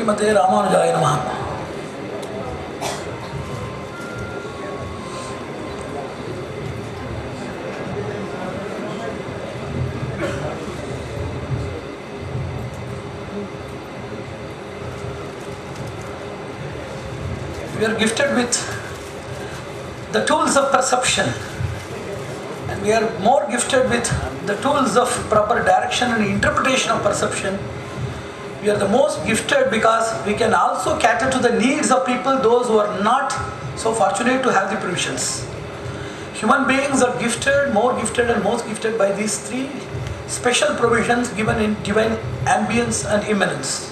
श्रीमते रामानुजाय नमः। We are gifted with the tools of perception, and we are more gifted with the tools of proper direction and interpretation of perception. We are the most gifted because we can also cater to the needs of people, those who are not so fortunate to have the provisions. Human beings are gifted, more gifted and most gifted by these three special provisions given in divine ambience and immanence.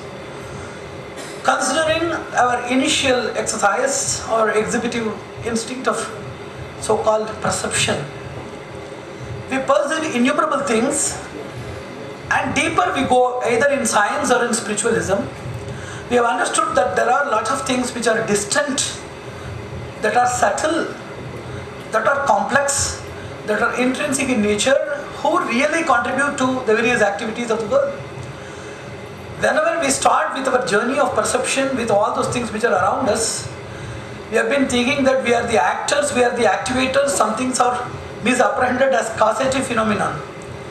Considering our initial exercise or exhibitive instinct of so-called perception, we perceive innumerable things, and deeper we go either in science or in spiritualism. We have understood that there are a lot of things which are distant, that are subtle, that are complex, that are intrinsic in nature, who really contribute to the various activities of the world. Whenever we start with our journey of perception with all those things which are around us, we have been thinking that we are the actors, we are the activators. Some things are misapprehended as causative phenomenon.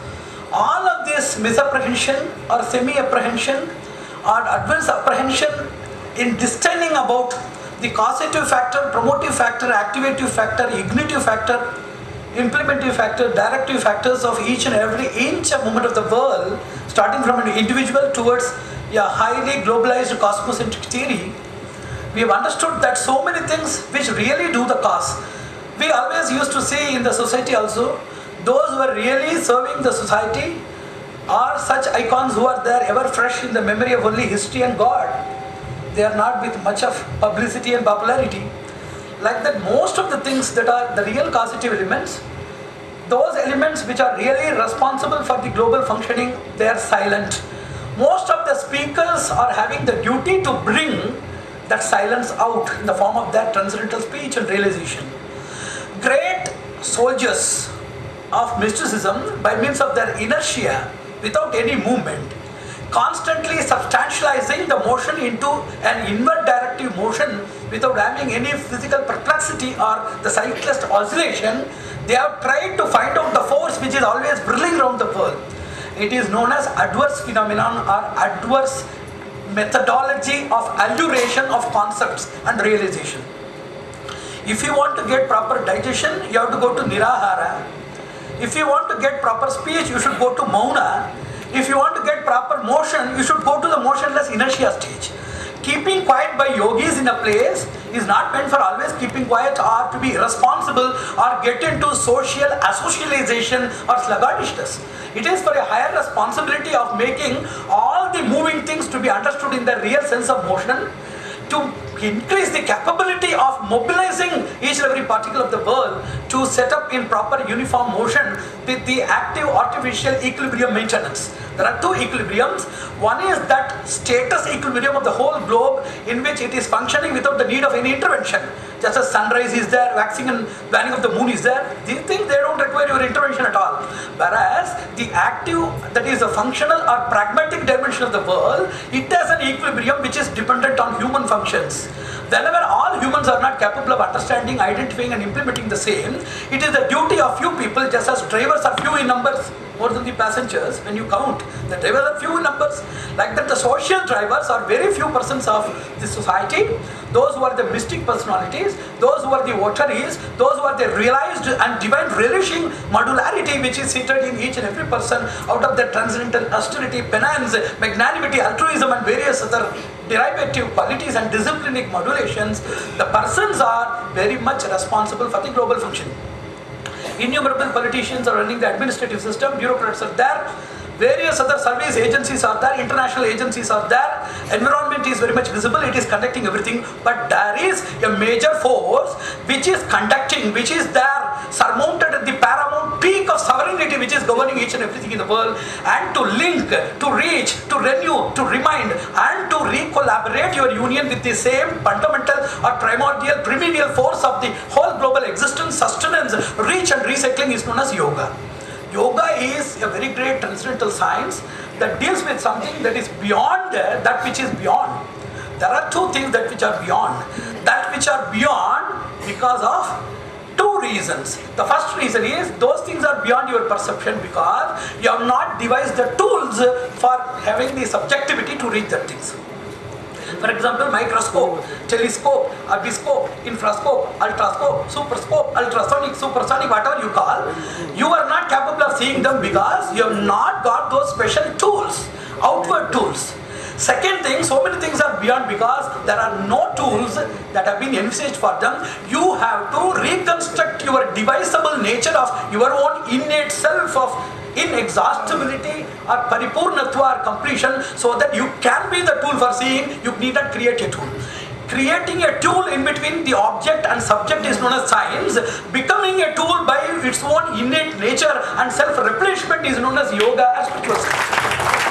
All of this misapprehension or semi-apprehension or advanced apprehension in discerning about the causative factor, promotive factor, activative factor, ignitive factor, implementive factor, directive factors of each and every inch and moment of the world, starting from an individual towards a highly globalized cosmocentric theory, we have understood that so many things which really do the cause. We always used to see in the society also, those who are really serving the society are such icons who are there ever fresh in the memory of only history and God. They are not with much of publicity and popularity. Like that, most of the things that are the real causative elements, those elements which are really responsible for the global functioning, they are silent. Most of the speakers are having the duty to bring that silence out in the form of their transcendental speech and realization. Great soldiers of mysticism, by means of their inertia, without any movement, constantly substantializing the motion into an inward directive motion without having any physical perplexity or the cyclist oscillation, they have tried to find out the force which is always whirling around the world. It is known as adverse phenomenon or adverse methodology of alluration of concepts and realization. If you want to get proper digestion, you have to go to Nirahara. If you want to get proper speech, you should go to Mauna. If you want to get proper motion, you should go to the motionless inertia stage. Keeping quiet by yogis in a place is not meant for always keeping quiet or to be irresponsible or get into social asocialization or sluggishness. It is for a higher responsibility of making all the moving things to be understood in the real sense of motion, to increase the capability of mobilizing each and every particle of the world to set up in proper uniform motion with the active artificial equilibrium maintenance. There are two equilibriums. One is that status equilibrium of the whole globe in which it is functioning without the need of any intervention. Just as sunrise is there, waxing and waning of the moon is there, these things they don't require your intervention at all. Whereas the active, that is the functional or pragmatic dimension of the world, it has an equilibrium which is dependent on human functions. Whenever all humans are not capable of understanding, identifying and implementing the same, it is the duty of few people, just as drivers are few in numbers, more than the passengers, when you count, the drivers are few in numbers. Like that, the social drivers are very few persons of the society. Those who are the mystic personalities, those who are the votaries, those who are the realized and divine relishing modularity which is seated in each and every person out of their transcendental austerity, penance, magnanimity, altruism and various other derivative qualities and disciplinic modulations. The persons are very much responsible for the global function. Innumerable politicians are running the administrative system, bureaucrats are there, various other service agencies are there, international agencies are there, environment is very much visible, it is conducting everything, but there is a major force which is conducting, which is there, surmounted at the paramount peak of sovereignty which is governing each and everything in the world, and to link, to reach, to renew, to remind, and to re-collaborate your union with the same fundamental or primordial, primordial force of the whole global existence, sustenance, reach and recycling is known as yoga. Yoga is a very great transcendental science that deals with something that is beyond that which is beyond. There are two things that which are beyond. That which are beyond because of two reasons. The first reason is those things are beyond your perception because you have not devised the tools for having the subjectivity to reach that things. For example, microscope, telescope, abiscope, infrascope, ultrascope, superscope, ultrasonic, supersonic, whatever you call, you are not capable of seeing them because you have not got those special tools, outward tools. Second thing, so many things are beyond because there are no tools that have been envisaged for them. You have to reconstruct your devisable nature of your own innate self of inexhaustibility or paripurnatva or completion so that you can be the tool for seeing. You need not create a tool. Creating a tool in between the object and subject is known as science. Becoming a tool by its own innate nature and self-replenishment is known as yoga or spiritual science.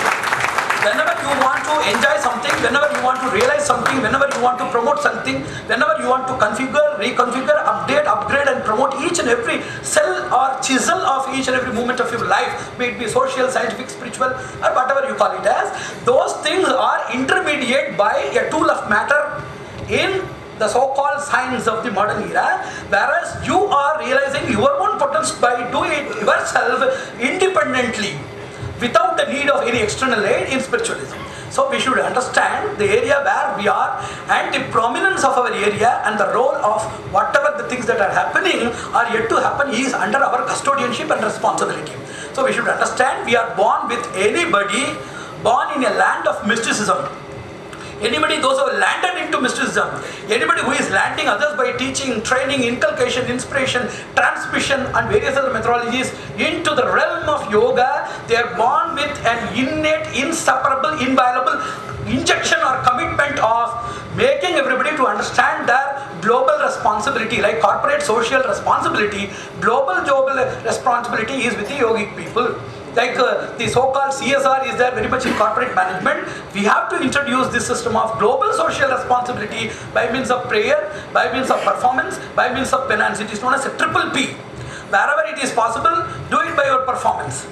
Whenever you want to enjoy something, whenever you want to realize something, whenever you want to promote something, whenever you want to configure, reconfigure, update, upgrade and promote each and every cell or chisel of each and every moment of your life, may it be social, scientific, spiritual or whatever you call it as, those things are intermediate by a tool of matter in the so-called science of the modern era, whereas you are realizing your own potential by doing it yourself independently, without the need of any external aid in spiritualism. So we should understand the area where we are and the prominence of our area and the role of whatever the things that are happening are yet to happen is under our custodianship and responsibility. So we should understand we are born with anybody born in a land of mysticism. Anybody, those who have landed into mysticism, anybody who is landing others by teaching, training, inculcation, inspiration, transmission and various other methodologies into the realm of yoga, they are born with an innate, inseparable, inviolable injection or commitment of making everybody to understand their global responsibility, like corporate social responsibility. Global responsibility is with the yogic people. Like the so-called CSR is there very much in corporate management. We have to introduce this system of global social responsibility by means of prayer, by means of performance, by means of penance. It is known as a triple P. Wherever it is possible, do it by your performance.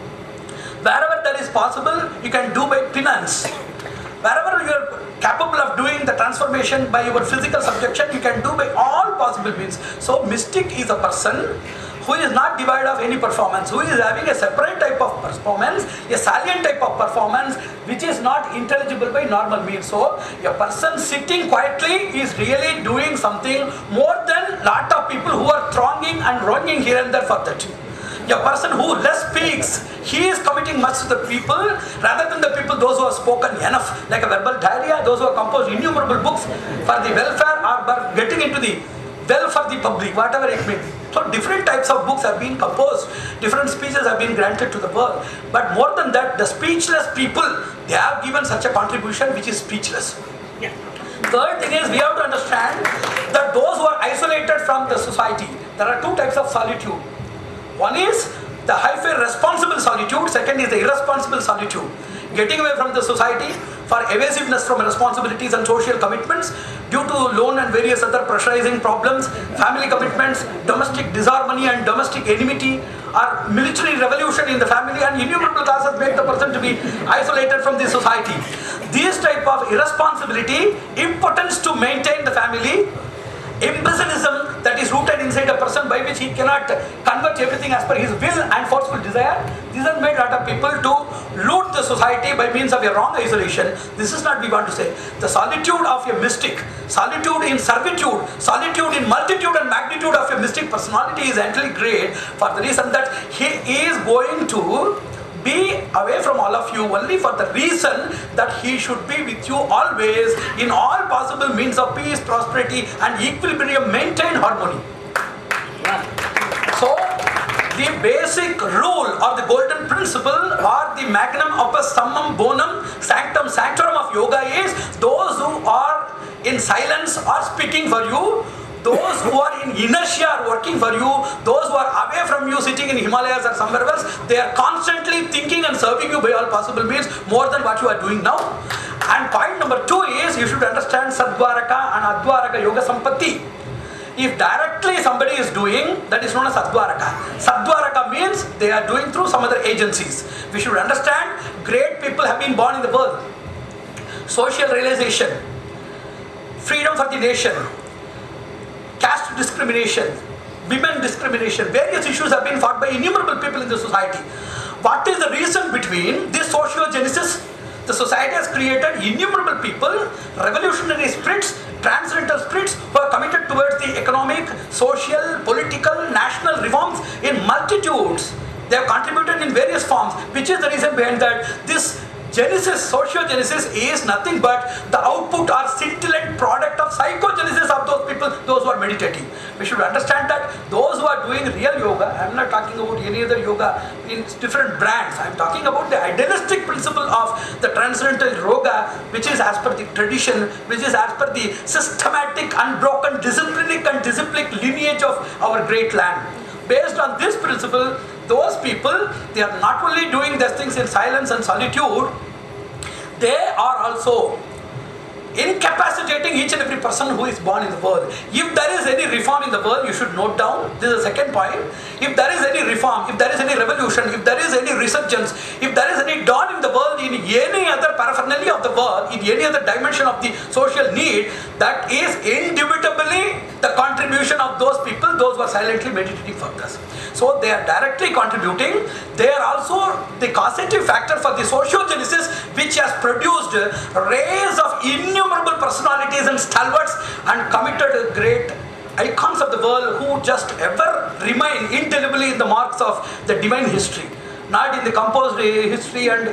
Wherever that is possible, you can do by penance. Wherever you are capable of doing the transformation by your physical subjection, you can do by all possible means. So mystic is a person who is not devoid of any performance, who is having a separate type of performance, a salient type of performance which is not intelligible by normal means. So a person sitting quietly is really doing something more than lot of people who are thronging and wronging here and there for that. A person who less speaks, he is committing much to the people rather than the people, those who have spoken enough, like a verbal diarrhea, those who have composed innumerable books for the welfare or for getting into the well for the public, whatever it may be. So different types of books have been composed, different speeches have been granted to the world. But more than that, the speechless people, they have given such a contribution which is speechless. Yeah. Third thing is we have to understand that those who are isolated from the society, there are two types of solitude. One is the hyphen responsible solitude, second is the irresponsible solitude. Getting away from the society for evasiveness from responsibilities and social commitments due to loan and various other pressurizing problems, family commitments, domestic disharmony and domestic enmity, or military revolution in the family, and innumerable causes make the person to be isolated from the society. These type of irresponsibility, impotence to maintain the family, imbecilism that is rooted inside a person by which he cannot convert everything as per his will and forceful desire. This has made a lot of people to loot the society by means of a wrong isolation. This is not we want to say. The solitude of a mystic, solitude in servitude, solitude in multitude and magnitude of a mystic personality is actually great for the reason that he is going to be away from all of you only for the reason that he should be with you always in all possible means of peace, prosperity and equilibrium, maintain harmony. So the basic rule or the golden principle or the magnum opus summum bonum sanctum sanctorum of yoga is those who are in silence are speaking for you. Those who are in inertia are working for you. Those who are away from you, sitting in Himalayas or somewhere else, they are constantly thinking and serving you by all possible means more than what you are doing now. And point number 2 is you should understand Sadvaraka and Advaraka Yoga Sampatti. If directly somebody is doing, that is known as Sadvaraka. Sadvaraka means they are doing through some other agencies. We should understand great people have been born in the world. social realization, freedom for the nation, caste discrimination, women discrimination, various issues have been fought by innumerable people in the society. What is the reason between this sociogenesis? The society has created innumerable people, revolutionary spirits, transcendental spirits who are committed towards the economic, social, political, national reforms in multitudes. They have contributed in various forms, which is the reason behind that. This genesis, sociogenesis, is nothing but the output or scintillant product of psychogenesis of those people, those who are meditating. We should understand that those who are doing real yoga, I am not talking about any other yoga in different brands, I am talking about the idealistic principle of the transcendental yoga, which is as per the tradition, which is as per the systematic, unbroken, disciplinic and disciplic lineage of our great land. Based on this principle, those people, they are not only doing these things in silence and solitude, they are also incapacitating each and every person who is born in the world. If there is any reform in the world, you should note down, this is the second point. If there is any reform, if there is any revolution, if there is any resurgence, if there is any dawn in the world, in any other paraphernalia of the world, in any other dimension of the social need, that is indubitably the contribution of those people, those who are silently meditating for us. So they are directly contributing. They are also the causative factor for the sociogenesis, which has produced rays of innumerable personalities and stalwarts and committed great icons of the world who just ever remain indelibly in the marks of the divine history, not in the composed history and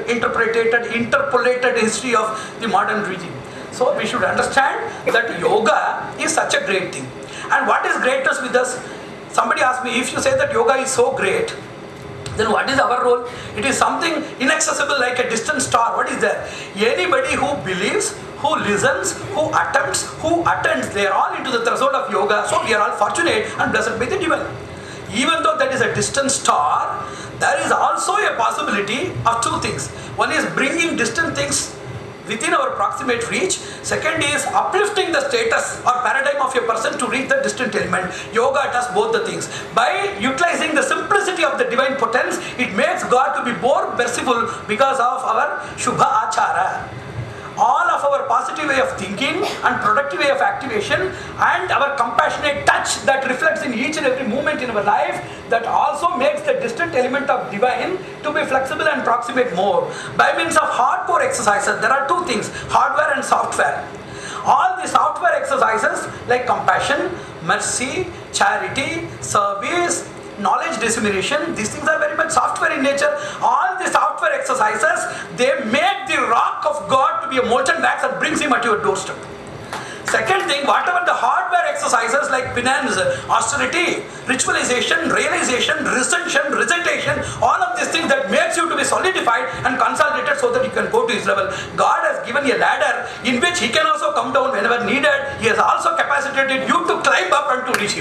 interpolated history of the modern regime. So we should understand that yoga is such a great thing. And what is greatness with us? Somebody asked me, if you say that yoga is so great, then what is our role? It is something inaccessible like a distant star. What is that? Anybody who believes, who listens, who attempts, who attends, they are all into the threshold of yoga. So we are all fortunate and blessed by the divine. Even though that is a distant star, there is also a possibility of two things. One is bringing distant things within our proximate reach. Second is uplifting the status or paradigm of a person to reach the distant element. Yoga does both the things. By utilizing the simplicity of the divine potence, it makes God to be more merciful because of our Shubha Achara. All of our positive way of thinking and productive way of activation and our compassionate touch that reflects in each and every moment in our life, that also makes the distant element of divine to be flexible and proximate more. By means of hardcore exercises, there are two things, hardware and software. All the software exercises like compassion, mercy, charity, service, knowledge dissemination, these things are very much software in nature. All the software exercises, they make the rock of God to be a molten wax and brings him at your doorstep. Second thing, whatever the hardware exercises like penance, austerity, ritualization, realization, recension, recitation, all of these things that makes you to be solidified and consolidated so that you can go to his level. God has given a ladder in which he can also come down whenever needed. He has also capacitated you to climb up and to reach him.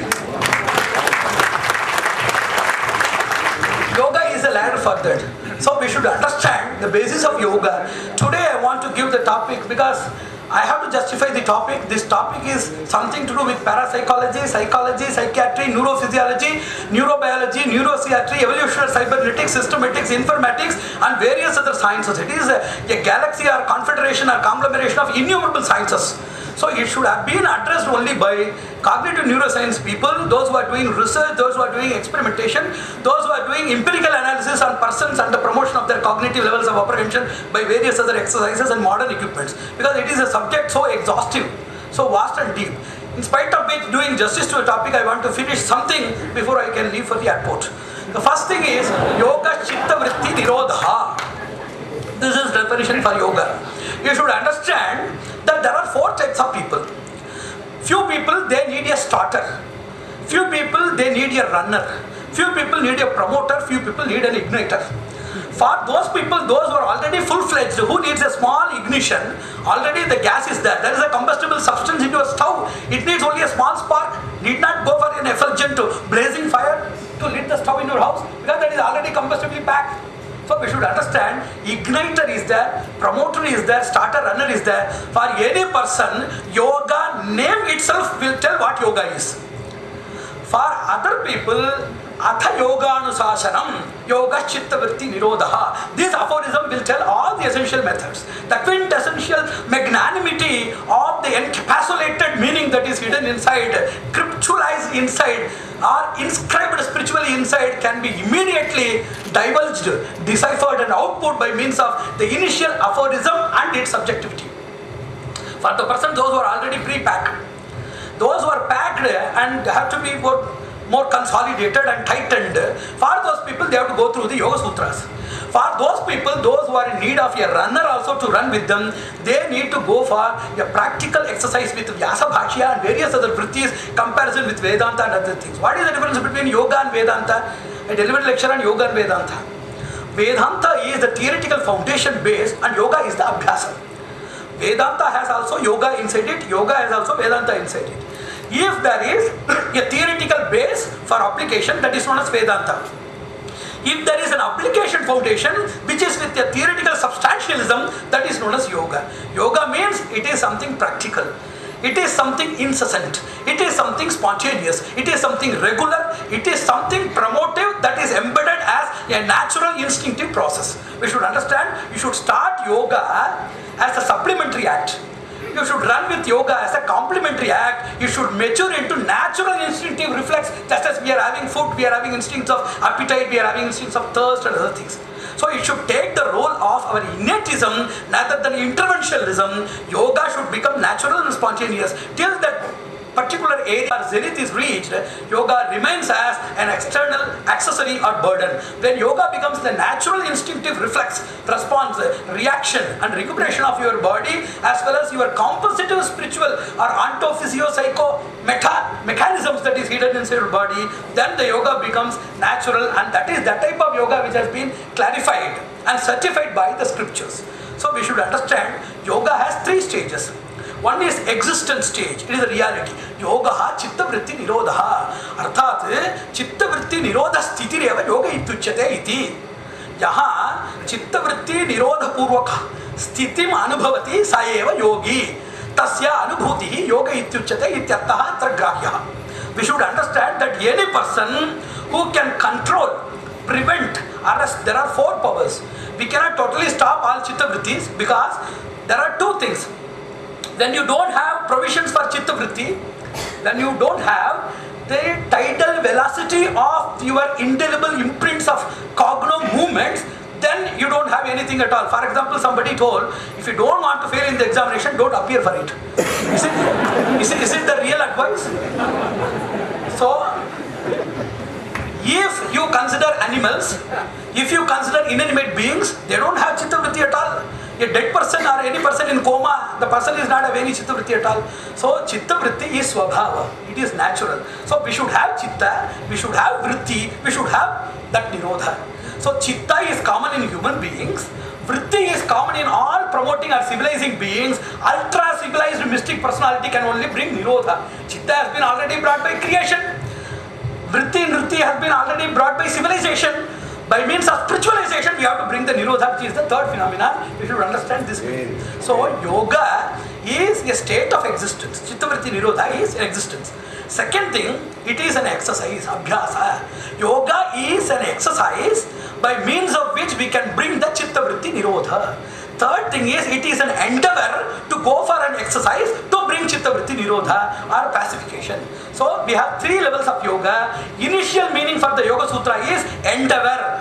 Yoga is a ladder for that. So we should understand the basis of yoga. Today I want to give the topic because I have to justify the topic. This topic is something to do with parapsychology, psychology, psychiatry, neurophysiology, neurobiology, neuropsychiatry, evolutionary cybernetics, systematics, informatics and various other sciences. It is a galaxy or confederation or conglomeration of innumerable sciences. So it should have been addressed only by cognitive neuroscience people, those who are doing research, those who are doing experimentation, those who are doing empirical analysis on persons and the promotion of their cognitive levels of apprehension by various other exercises and modern equipments. Because it is a subject so exhaustive, so vast and deep. In spite of which, doing justice to a topic, I want to finish something before I can leave for the airport. The first thing is Yoga Chitta Vritti Nirodha. This is definition for yoga. You should understand that there are four types of people. Few people, they need a starter. Few people, they need a runner. Few people need a promoter. Few people need an igniter. For those people, those who are already full-fledged, who needs a small ignition, already the gas is there. There is a combustible substance into a stove. It needs only a small spark. Need not go for an effulgent blazing fire to lit the stove in your house because that is already combustibly packed. So we should understand, igniter is there, promoter is there, starter, runner is there. For any person, yoga name itself will tell what yoga is. For other people, Atha Yoga Anusasanam, yoga chitta vritti nirodha. This aphorism will tell all the essential methods. The quintessential magnanimity of the encapsulated meaning that is hidden inside, cryptalized inside, or inscribed spiritually inside can be immediately divulged, deciphered and output by means of the initial aphorism and its subjectivity. For the person, those who are already pre-packed, those who are packed and have to be more consolidated and tightened, for those people they have to go through the Yoga Sutras. For those people, those who are in need of a runner also to run with them, they need to go for a practical exercise with Vyasa Bhashya and various other vrittis, comparison with Vedanta and other things. What is the difference between Yoga and Vedanta? I delivered a lecture on Yoga and Vedanta. Vedanta is the theoretical foundation base and Yoga is the Abhyasa. Vedanta has also Yoga inside it, Yoga has also Vedanta inside it. If there is a theoretical base for application, that is known as Vedanta. If there is an application foundation which is with a theoretical substantialism, that is known as Yoga. Yoga means it is something practical. It is something incessant. It is something spontaneous. It is something regular. It is something promotive that is embedded as a natural instinctive process. We should understand, you should start yoga as a supplementary act. You should run with yoga as a complementary act. You should mature into natural instinctive reflex. Just as we are having food, we are having instincts of appetite, we are having instincts of thirst and other things. So it should take the role of our innatism rather than interventionism. Yoga should become natural and spontaneous. Till that particular area or zenith is reached, yoga remains as an external accessory or burden. When yoga becomes the natural instinctive reflex, response, reaction and recuperation of your body as well as your compositive spiritual or ontophysio-psycho mechanisms that is hidden inside your body, then the yoga becomes natural, and that is that type of yoga which has been clarified and certified by the scriptures. So we should understand yoga has three stages. One is existence stage, it is a reality. Yoga chitta vritti nirodha. Arthat chitta vritti nirodha sthiti reva yoga ityuchyate iti. Yaha chitta vritti nirodha purvaka sthitim anubhavati sa eva yogi. Tasya anubhutihi yoga ityuchyate ityartha tragrahya. We should understand that any person who can control, prevent, arrest, there are four powers. We cannot totally stop all chitta vrittis because there are two things. Then you don't have provisions for chitta vritti, then you don't have the tidal velocity of your indelible imprints of cogno movements, then you don't have anything at all. For example, somebody told, if you don't want to fail in the examination, don't appear for it. Is it the real advice? So, if you consider animals, if you consider inanimate beings, they don't have chitta vritti at all. A dead person or any person in coma, the person is not having any chitta vritti at all. So chitta vritti is swabhava, it is natural. So we should have chitta, we should have vritti, we should have that nirodha. So chitta is common in human beings, vritti is common in all promoting or civilizing beings. Ultra civilized mystic personality can only bring nirodha. Chitta has been already brought by creation. Vritti nritti has been already brought by civilization. By means of spiritualization, we have to bring the nirodha, which is the third phenomenon. We should understand this. So, yoga is a state of existence. Chitta vritti nirodha is an existence. Second thing, it is an exercise, abhyasa. Yoga is an exercise by means of which we can bring the chitta vritti nirodha. Third thing is, it is an endeavor to go for an exercise to bring chitta vritti nirodha or pacification. So we have three levels of yoga. Initial meaning for the Yoga Sutra is endeavor.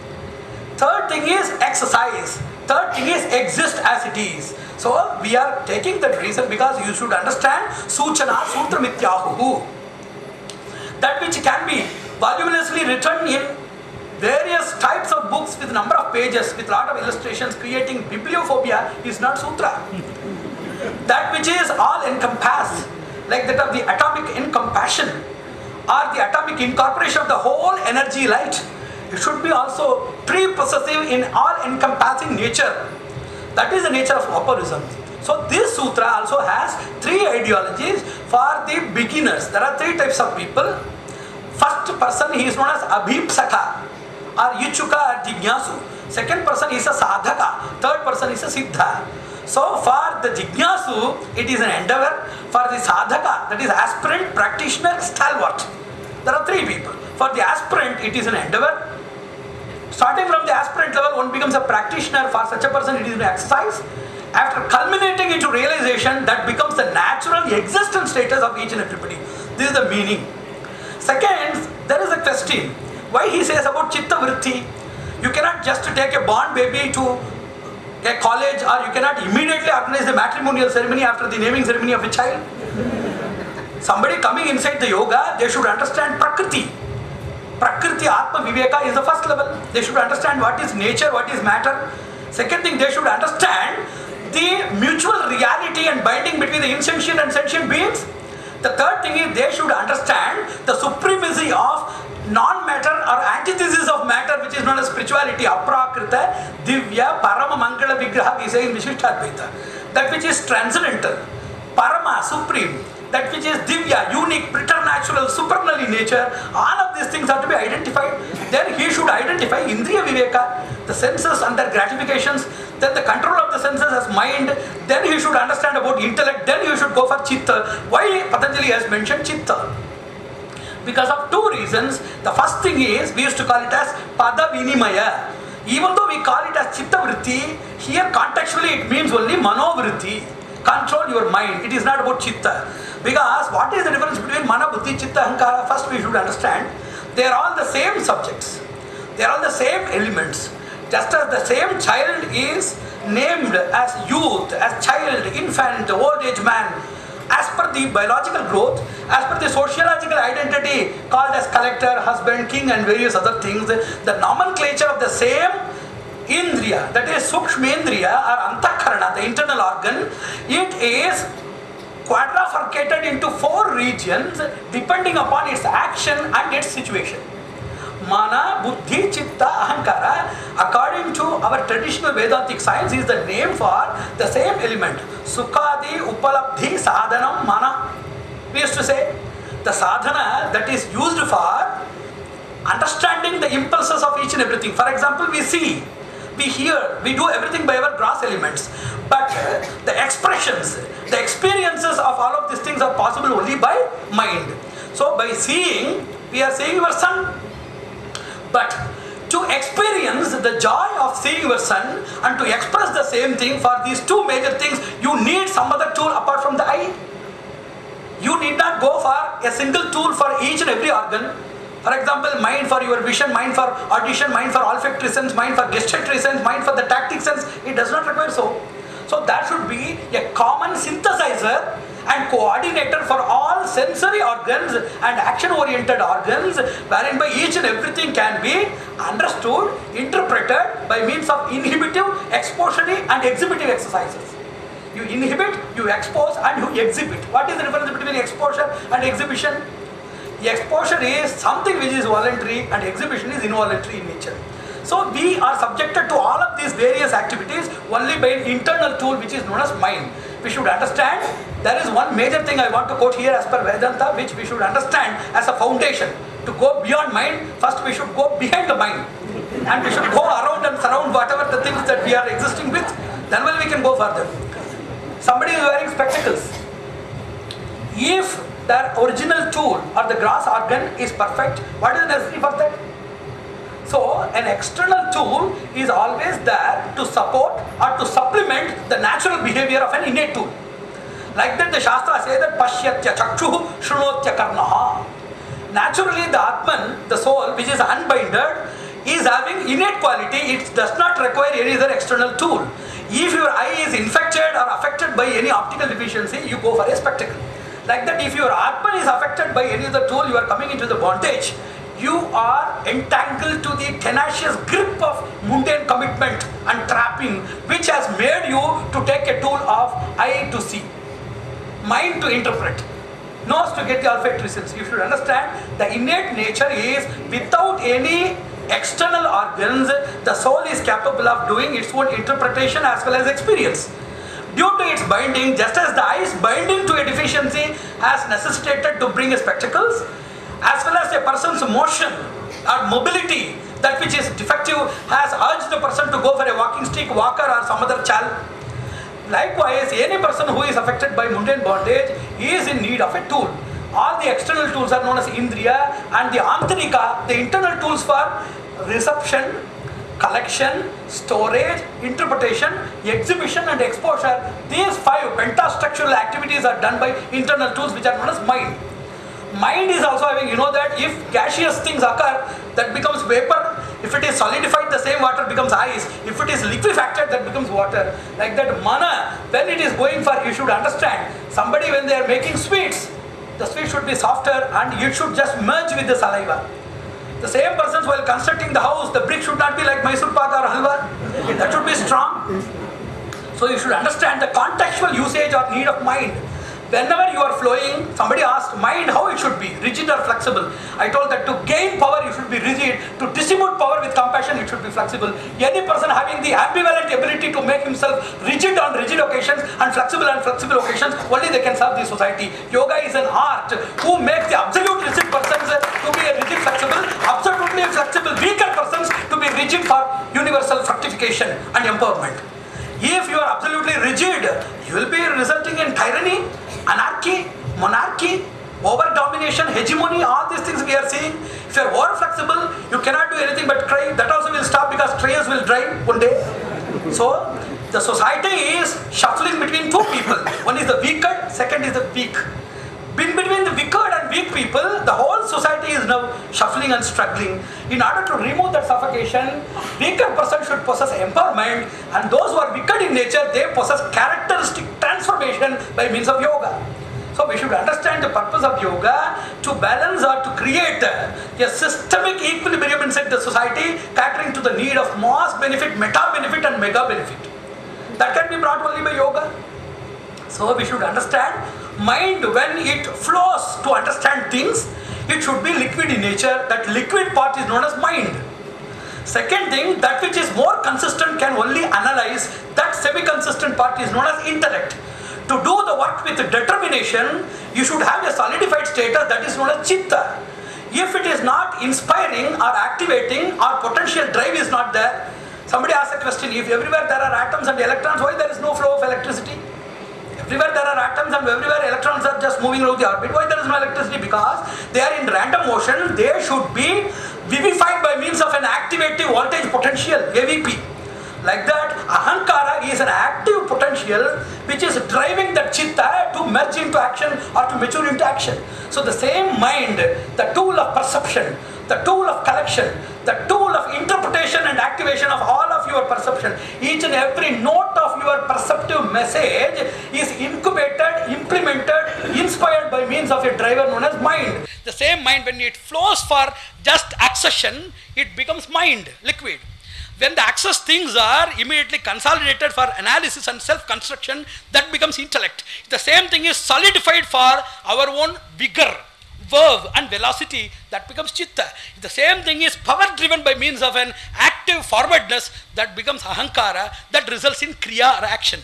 Third thing is exercise. Third thing is exist as it is. So we are taking that reason because you should understand Suchana Sutra Mityahu. That which can be voluminously written in various types of books with number of pages, with lot of illustrations, creating bibliophobia is not sutra. That which is all encompassed, like that of the atomic incompassion or the atomic incorporation of the whole energy light, it should be also pre-possessive in all encompassing nature. That is the nature of aphorism. So this sutra also has three ideologies for the beginners. There are three types of people. First person, he is known as Abhipsaka or Yuchuka or Jignasu. Second person is a Sadhaka. Third person is a Siddha. So for the Jignasu, it is an endeavor. For the Sadhaka, that is aspirant, practitioner, stalwart. There are three people. For the aspirant, it is an endeavor. Starting from the aspirant level, one becomes a practitioner. For such a person, it is an exercise. After culminating into realization, that becomes the natural existence status of each and everybody. This is the meaning. Second, there is a question. Why he says about Chitta Vritti? You cannot just take a born baby to a college, or you cannot immediately organize the matrimonial ceremony after the naming ceremony of a child. Somebody coming inside the yoga, they should understand Prakriti. Prakriti, Atma Viveka is the first level. They should understand what is nature, what is matter. Second thing, they should understand the mutual reality and binding between the insentient and sentient beings. The third thing is they should understand the supremacy of non-matter or antithesis of matter, which is known as spirituality. Aprakrita, Divya, Parama Mangala Vigraha, we say in Vishishtadvaita. That which is transcendental, Parama, supreme. That which is Divya, unique, preternatural, supernal in nature. All of these things have to be identified. Then he should identify Indriya Viveka, the senses under gratifications, then the control of the senses as mind. Then he should understand about intellect. Then he should go for Chitta. Why Patanjali has mentioned Chitta? Because of two reasons. The first thing is, we used to call it as Pada Vinimaya. Even though we call it as Chitta Vritti, here contextually it means only Mano Vritti. Control your mind. It is not about Chitta. Because what is the difference between Mana, Buddhi, Chitta, Ahankara? First we should understand. They are all the same subjects. They are all the same elements. Just as the same child is named as youth, as child, infant, old age man, as per the biological growth, as per the sociological identity called as collector, husband, king and various other things, the nomenclature of the same Indriya, that is Sukshmendriya or Antakarana, the internal organ, it is quadrifurcated into 4 regions depending upon its action and its situation. Mana, Buddhi, Chitta, Ahankara, according to our traditional Vedantic science, is the name for the same element. Sukhadi, Upalabdhi, Sadhanam, Mana. We used to say the sadhana that is used for understanding the impulses of each and everything. For example, we see, we hear, we do everything by our gross elements. But the expressions, the experiences of all of these things are possible only by mind. So by seeing, we are seeing your son. But to experience the joy of seeing your son and to express the same thing for these two major things, you need some other tool apart from the eye. You need not go for a single tool for each and every organ. For example, mind for your vision, mind for audition, mind for olfactory sense, mind for gustatory sense, mind for the tactic sense. It does not require so. So there should be a common synthesizer and coordinator for all sensory organs and action-oriented organs, wherein by each and everything can be understood, interpreted by means of inhibitive, expository and exhibitive exercises. You inhibit, you expose and you exhibit. What is the difference between exposure and exhibition? The exposure is something which is voluntary and exhibition is involuntary in nature. So we are subjected to all of these various activities only by an internal tool which is known as mind. We should understand, there is one major thing I want to quote here as per Vedanta, which we should understand as a foundation. To go beyond mind, first we should go behind the mind. And we should go around and surround whatever the things that we are existing with, then only we can go further. Somebody is wearing spectacles. If their original tool or the gross organ is perfect, what is necessary for that? So an external tool is always there to support or to supplement the natural behavior of an innate tool. Like that the Shastra says that Pashyatya Chakshuh Shrunotya Karnaha. Naturally the Atman, the soul which is unbinded, is having innate quality. It does not require any other external tool. If your eye is infected or affected by any optical deficiency, you go for a spectacle. Like that if your Atman is affected by any other tool, you are coming into the bondage. You are entangled to the tenacious grip of mundane commitment and trapping, which has made you to take a tool of eye to see, mind to interpret, nose to get the olfactory sense. You should understand the innate nature is without any external organs, the soul is capable of doing its own interpretation as well as experience. Due to its binding, just as the eye's binding to a deficiency has necessitated to bring spectacles, as well as a person's motion or mobility, that which is defective, has urged the person to go for a walking stick, walker or some other chal. Likewise, any person who is affected by mundane bondage is in need of a tool. All the external tools are known as Indriya, and the Antarika, the internal tools for reception, collection, storage, interpretation, exhibition and exposure. These 5 pentastructural activities are done by internal tools which are known as mind. Mind is also having, you know that if gaseous things occur, that becomes vapor. If it is solidified, the same water becomes ice. If it is liquefacted, that becomes water. Like that mana, when it is going for, you should understand, somebody when they are making sweets, the sweet should be softer and it should just merge with the saliva. The same persons while constructing the house, the brick should not be like Mysore pak or halwa. That should be strong. So you should understand the contextual usage or need of mind. Whenever you are flowing, somebody asked, mind how it should be, rigid or flexible. I told that to gain power you should be rigid, to distribute power with compassion it should be flexible. Any person having the ambivalent ability to make himself rigid on rigid occasions and flexible on flexible occasions, only they can serve the society. Yoga is an art who makes the absolute rigid persons to be a rigid flexible, absolutely flexible weaker persons to be rigid for universal fructification and empowerment. If you are absolutely rigid, you will be resulting in tyranny, anarchy, monarchy, over-domination, hegemony, all these things we are seeing. If you are over-flexible, you cannot do anything but cry. That also will stop because cries will dry one day. So, the society is shuffling between 2 people. One is the wicked, second is the weak. In between the wicked and weak people, the whole society is now shuffling and struggling. In order to remove that suffocation, weaker person should possess empowerment, and those who are wicked in nature, they possess characteristic transformation by means of yoga. So we should understand the purpose of yoga to balance or to create a systemic equilibrium inside the society, catering to the need of mass benefit, meta benefit and mega benefit. That can be brought only by yoga. So we should understand mind, when it flows to understand things, it should be liquid in nature. That liquid part is known as mind. Second thing, that which is more consistent can only analyze. That semi-consistent part is known as intellect. To do the work with determination, you should have a solidified status that is known as chitta. If it is not inspiring or activating, or potential drive is not there. Somebody asked a question, if everywhere there are atoms and electrons, why there is no flow of electricity? Everywhere there are atoms and everywhere electrons are just moving around the orbit. Why there is no electricity? Because they are in random motion. They should be vivified by means of an activative voltage potential, AVP. Like that, ahankara is an active potential which is driving the chitta to merge into action or to mature into action. So the same mind, the tool of perception, the tool of collection, the tool of interpretation and activation of all of your perception, each and every note of your perceptive message is incubated, implemented, inspired by means of a driver known as mind. The same mind, when it flows for just accession, it becomes mind, liquid. When the access things are immediately consolidated for analysis and self-construction, that becomes intellect. The same thing is solidified for our own vigor, verve and velocity, that becomes chitta. The same thing is power driven by means of an active forwardness, that becomes ahankara, that results in kriya or action.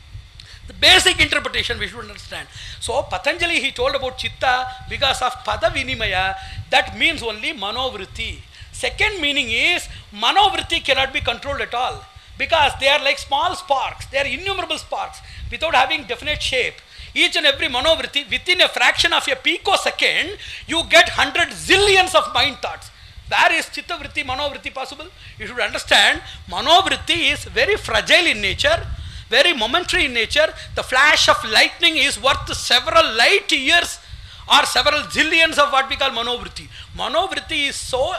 The basic interpretation we should understand. So Patanjali, he told about chitta because of pada vinimaya, that means only manovritti. Second meaning is manovritti cannot be controlled at all because they are like small sparks, they are innumerable sparks without having definite shape. Each and every manovritti, within a fraction of a picosecond, you get 100 zillions of mind thoughts. Where is chitta vritti, manovritti possible? You should understand, manovritti is very fragile in nature, very momentary in nature. The flash of lightning is worth several light years or several zillions of what we call manovritti. Manovritti is so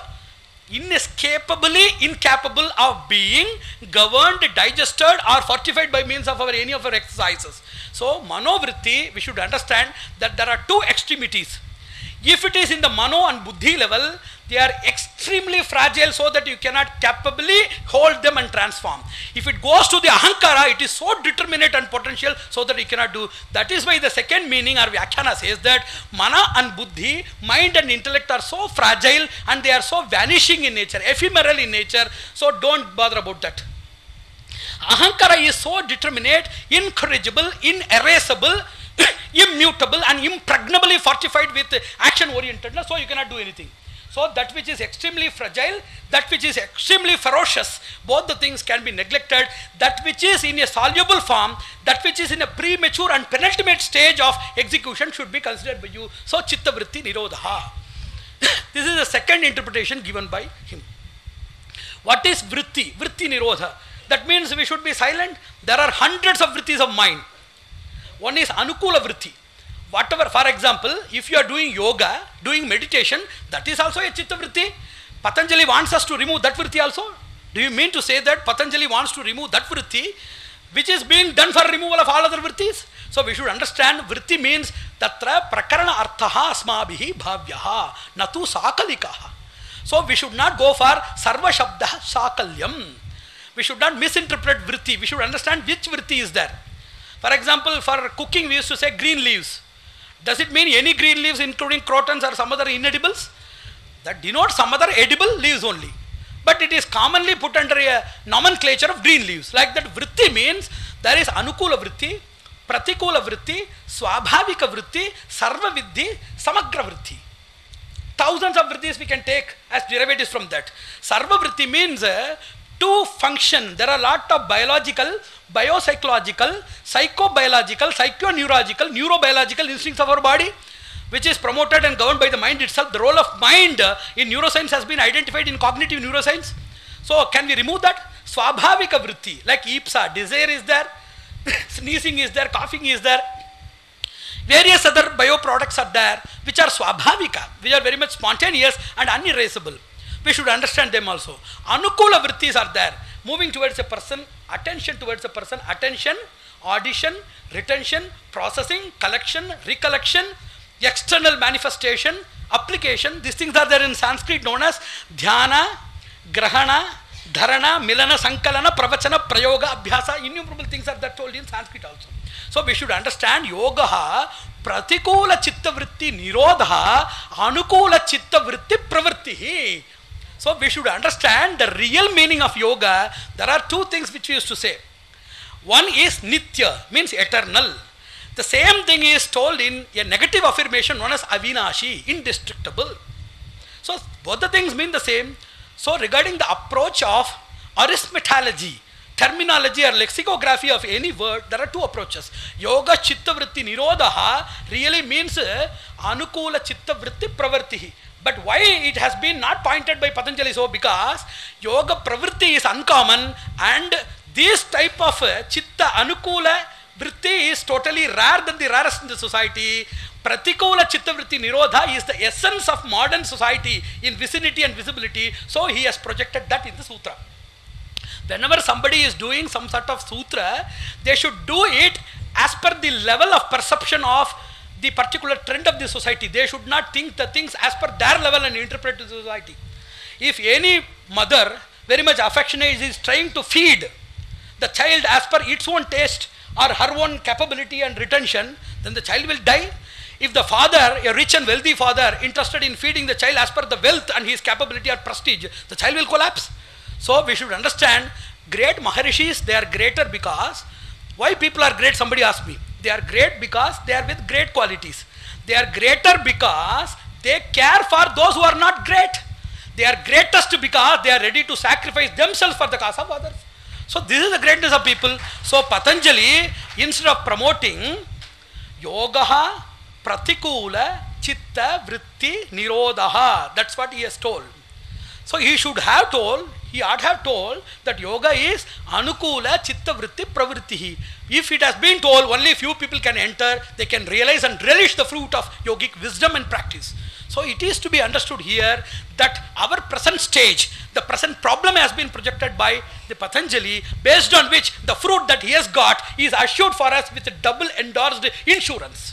inescapably incapable of being governed, digested or fortified by means of any of our exercises. So manovritti, we should understand that there are 2 extremities. If it is in the mano and buddhi level, they are extremely fragile so that you cannot capably hold them and transform. If it goes to the ahankara, it is so determinate and potential so that you cannot do. That is why the second meaning or Vyakhyana says that mana and buddhi, mind and intellect are so fragile and they are so vanishing in nature, ephemeral in nature, so don't bother about that. Ahankara is so determinate, incorrigible, inerasable, immutable and impregnably fortified with action orientedness, so you cannot do anything. So that which is extremely fragile, that which is extremely ferocious, both the things can be neglected. That which is in a soluble form, that which is in a premature and penultimate stage of execution should be considered by you. So chitta vritti nirodha. This is the second interpretation given by him. What is vritti? Vritti nirodha. That means we should be silent. There are hundreds of vrittis of mind. One is anukula vritti. Whatever, for example, if you are doing yoga, doing meditation, that is also a chitta vritti. Patanjali wants us to remove that vritti also. Do you mean to say that Patanjali wants to remove that vritti which is being done for removal of all other vrittis? So we should understand vritti means tatra prakarana arthaha asmabhihi bhavyaha natu sakalikaha. So we should not go for sarva shabda sakalyam. We should not misinterpret vritti. We should understand which vritti is there. For example, for cooking we used to say green leaves. Does it mean any green leaves including crotons or some other inedibles? That denotes some other edible leaves only. But it is commonly put under a nomenclature of green leaves. Like that, vritti means there is anukula vritti, pratikula vritti, swabhavika vritti, sarva viddhi, samagra vritti. Thousands of vrittis we can take as derivatives from that. Sarva vritti means to function. There are a lot of biological, biopsychological, psychobiological, psychoneurological, neurobiological instincts of our body, which is promoted and governed by the mind itself. The role of mind in neuroscience has been identified in cognitive neuroscience. So can we remove that? Swabhavika vritti, like ipsa, desire is there, sneezing is there, coughing is there. Various other bioproducts are there, which are swabhavika, which are very much spontaneous and unerasable. We should understand them also. Anukula vrittis are there, moving towards a person, attention towards a person, attention, audition, retention, processing, collection, recollection, external manifestation, application. These things are there in Sanskrit known as dhyana, grahana, dharana, milana, sankalana, pravachana, prayoga, abhyasa. Innumerable things are there told in Sanskrit also. So we should understand yoga pratikula chitta vritti nirodha anukula chitta vritti pravrittihi. So we should understand the real meaning of yoga. There are two things which we used to say. One is nitya, means eternal. The same thing is told in a negative affirmation known as avinashi, indestructible. So both the things mean the same. So regarding the approach of arithmetology, terminology or lexicography of any word, there are two approaches. Yoga chitta vritti nirodha really means anukula chitta vritti pravartihi. But why it has been not pointed by Patanjali? So because yoga pravritti is uncommon and this type of chitta anukula vritti is totally rare than the rarest in the society. Pratikula chitta vritti nirodha is the essence of modern society in vicinity and visibility. So he has projected that in the sutra. Whenever somebody is doing some sort of sutra, they should do it as per the level of perception of the particular trend of the society. They should not think the things as per their level and interpret to the society. If any mother, very much affectionate, is trying to feed the child as per its own taste or her own capability and retention, then the child will die. If the father, a rich and wealthy father, interested in feeding the child as per the wealth and his capability or prestige, the child will collapse. So we should understand great Maharishis, they are greater because, why people are great, somebody asked me. They are great because they are with great qualities. They are greater because they care for those who are not great. They are greatest because they are ready to sacrifice themselves for the cause of others. So this is the greatness of people. So Patanjali, instead of promoting yogaha pratikula chitta vritti nirodha, that's what he has told. So he should have told, he ought have told that yoga is anukula chitta vritti pravrittihi. If it has been told, only few people can enter, they can realize and relish the fruit of yogic wisdom and practice. So it is to be understood here that our present stage, the present problem has been projected by the Patanjali, based on which the fruit that he has got is assured for us with a double endorsed insurance.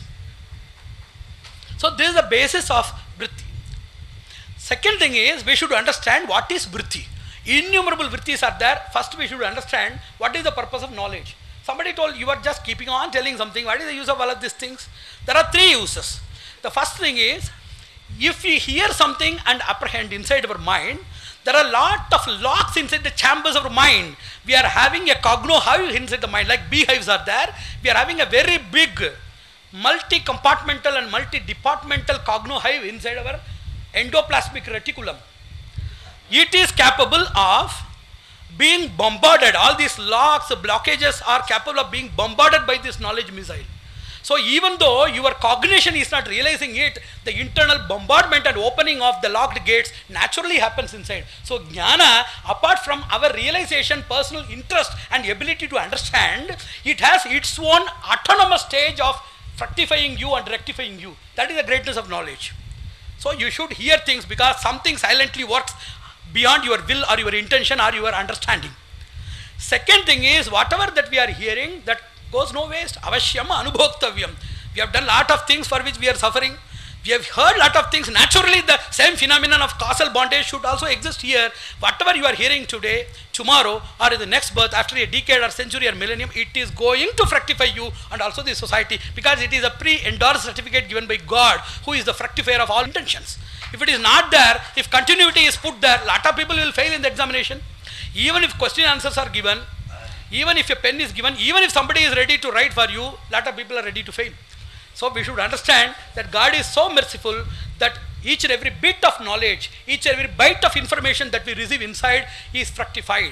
So this is the basis of vritti. Second thing is, we should understand what is vritti. Innumerable vrittis are there. First we should understand what is the purpose of knowledge. Somebody told you are just keeping on telling something. What is the use of all of these things? There are three uses. The first thing is, if we hear something and apprehend inside our mind, there are a lot of locks inside the chambers of our mind. We are having a cogno-hive inside the mind, like beehives are there. We are having a very big multi-compartmental and multi-departmental cogno-hive inside our endoplasmic reticulum. It is capable of being bombarded. All these locks, blockages are capable of being bombarded by this knowledge missile. So even though your cognition is not realizing it, the internal bombardment and opening of the locked gates naturally happens inside. So jnana, apart from our realization, personal interest and ability to understand, it has its own autonomous stage of fructifying you and rectifying you. That is the greatness of knowledge. So you should hear things because something silently works beyond your will or your intention or your understanding. Second thing is, whatever that we are hearing, that goes no waste. Avashyam anubhoktavyam. We have done lot of things for which we are suffering. We have heard lot of things. Naturally, the same phenomenon of causal bondage should also exist here. Whatever you are hearing today, tomorrow, or in the next birth, after a decade or century or millennium, it is going to fructify you and also the society, because it is a pre-endorsed certificate given by God, who is the fructifier of all intentions. If it is not there, if continuity is put there, lot of people will fail in the examination. Even if question answers are given, even if a pen is given, even if somebody is ready to write for you, lot of people are ready to fail. So we should understand that God is so merciful that each and every bit of knowledge, each and every bite of information that we receive inside is fructified.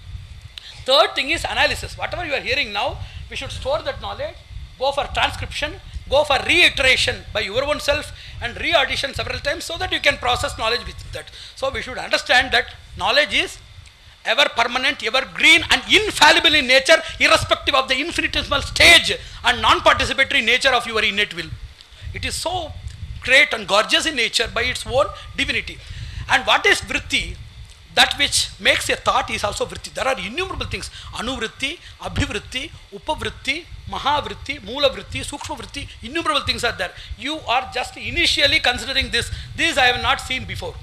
Third thing is analysis. Whatever you are hearing now, we should store that knowledge, go for transcription, go for reiteration by your own self and re-audition several times so that you can process knowledge with that. So we should understand that knowledge is ever permanent, ever green and infallible in nature, irrespective of the infinitesimal stage and non-participatory nature of your innate will. It is so great and gorgeous in nature by its own divinity. And what is vritti? That which makes a thought is also vritti. There are innumerable things. Anuvritti, abhivritti, upavritti, mahavritti, moola vritti, sukshma vritti, innumerable things are there. You are just initially considering this. This I have not seen before.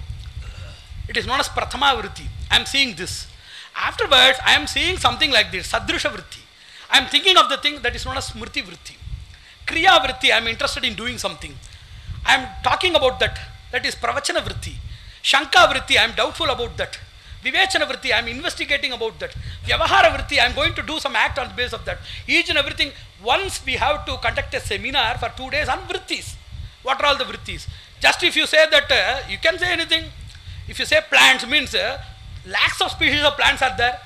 It is known as prathama vritti. I am seeing this. Afterwards, I am seeing something like this, sadrisha vritti. I am thinking of the thing that is known as smriti vritti. Kriya vritti, I am interested in doing something. I am talking about that. That is pravachana vritti. Shanka vritti, I am doubtful about that. Vivechana vritti, I am investigating about that. Vyavahara vritti, I am going to do some act on the basis of that. Each and everything. Once we have to conduct a seminar for 2 days on vrittis. What are all the vrittis? Just if you say that, you can say anything. If you say plants means lakhs of species of plants are there.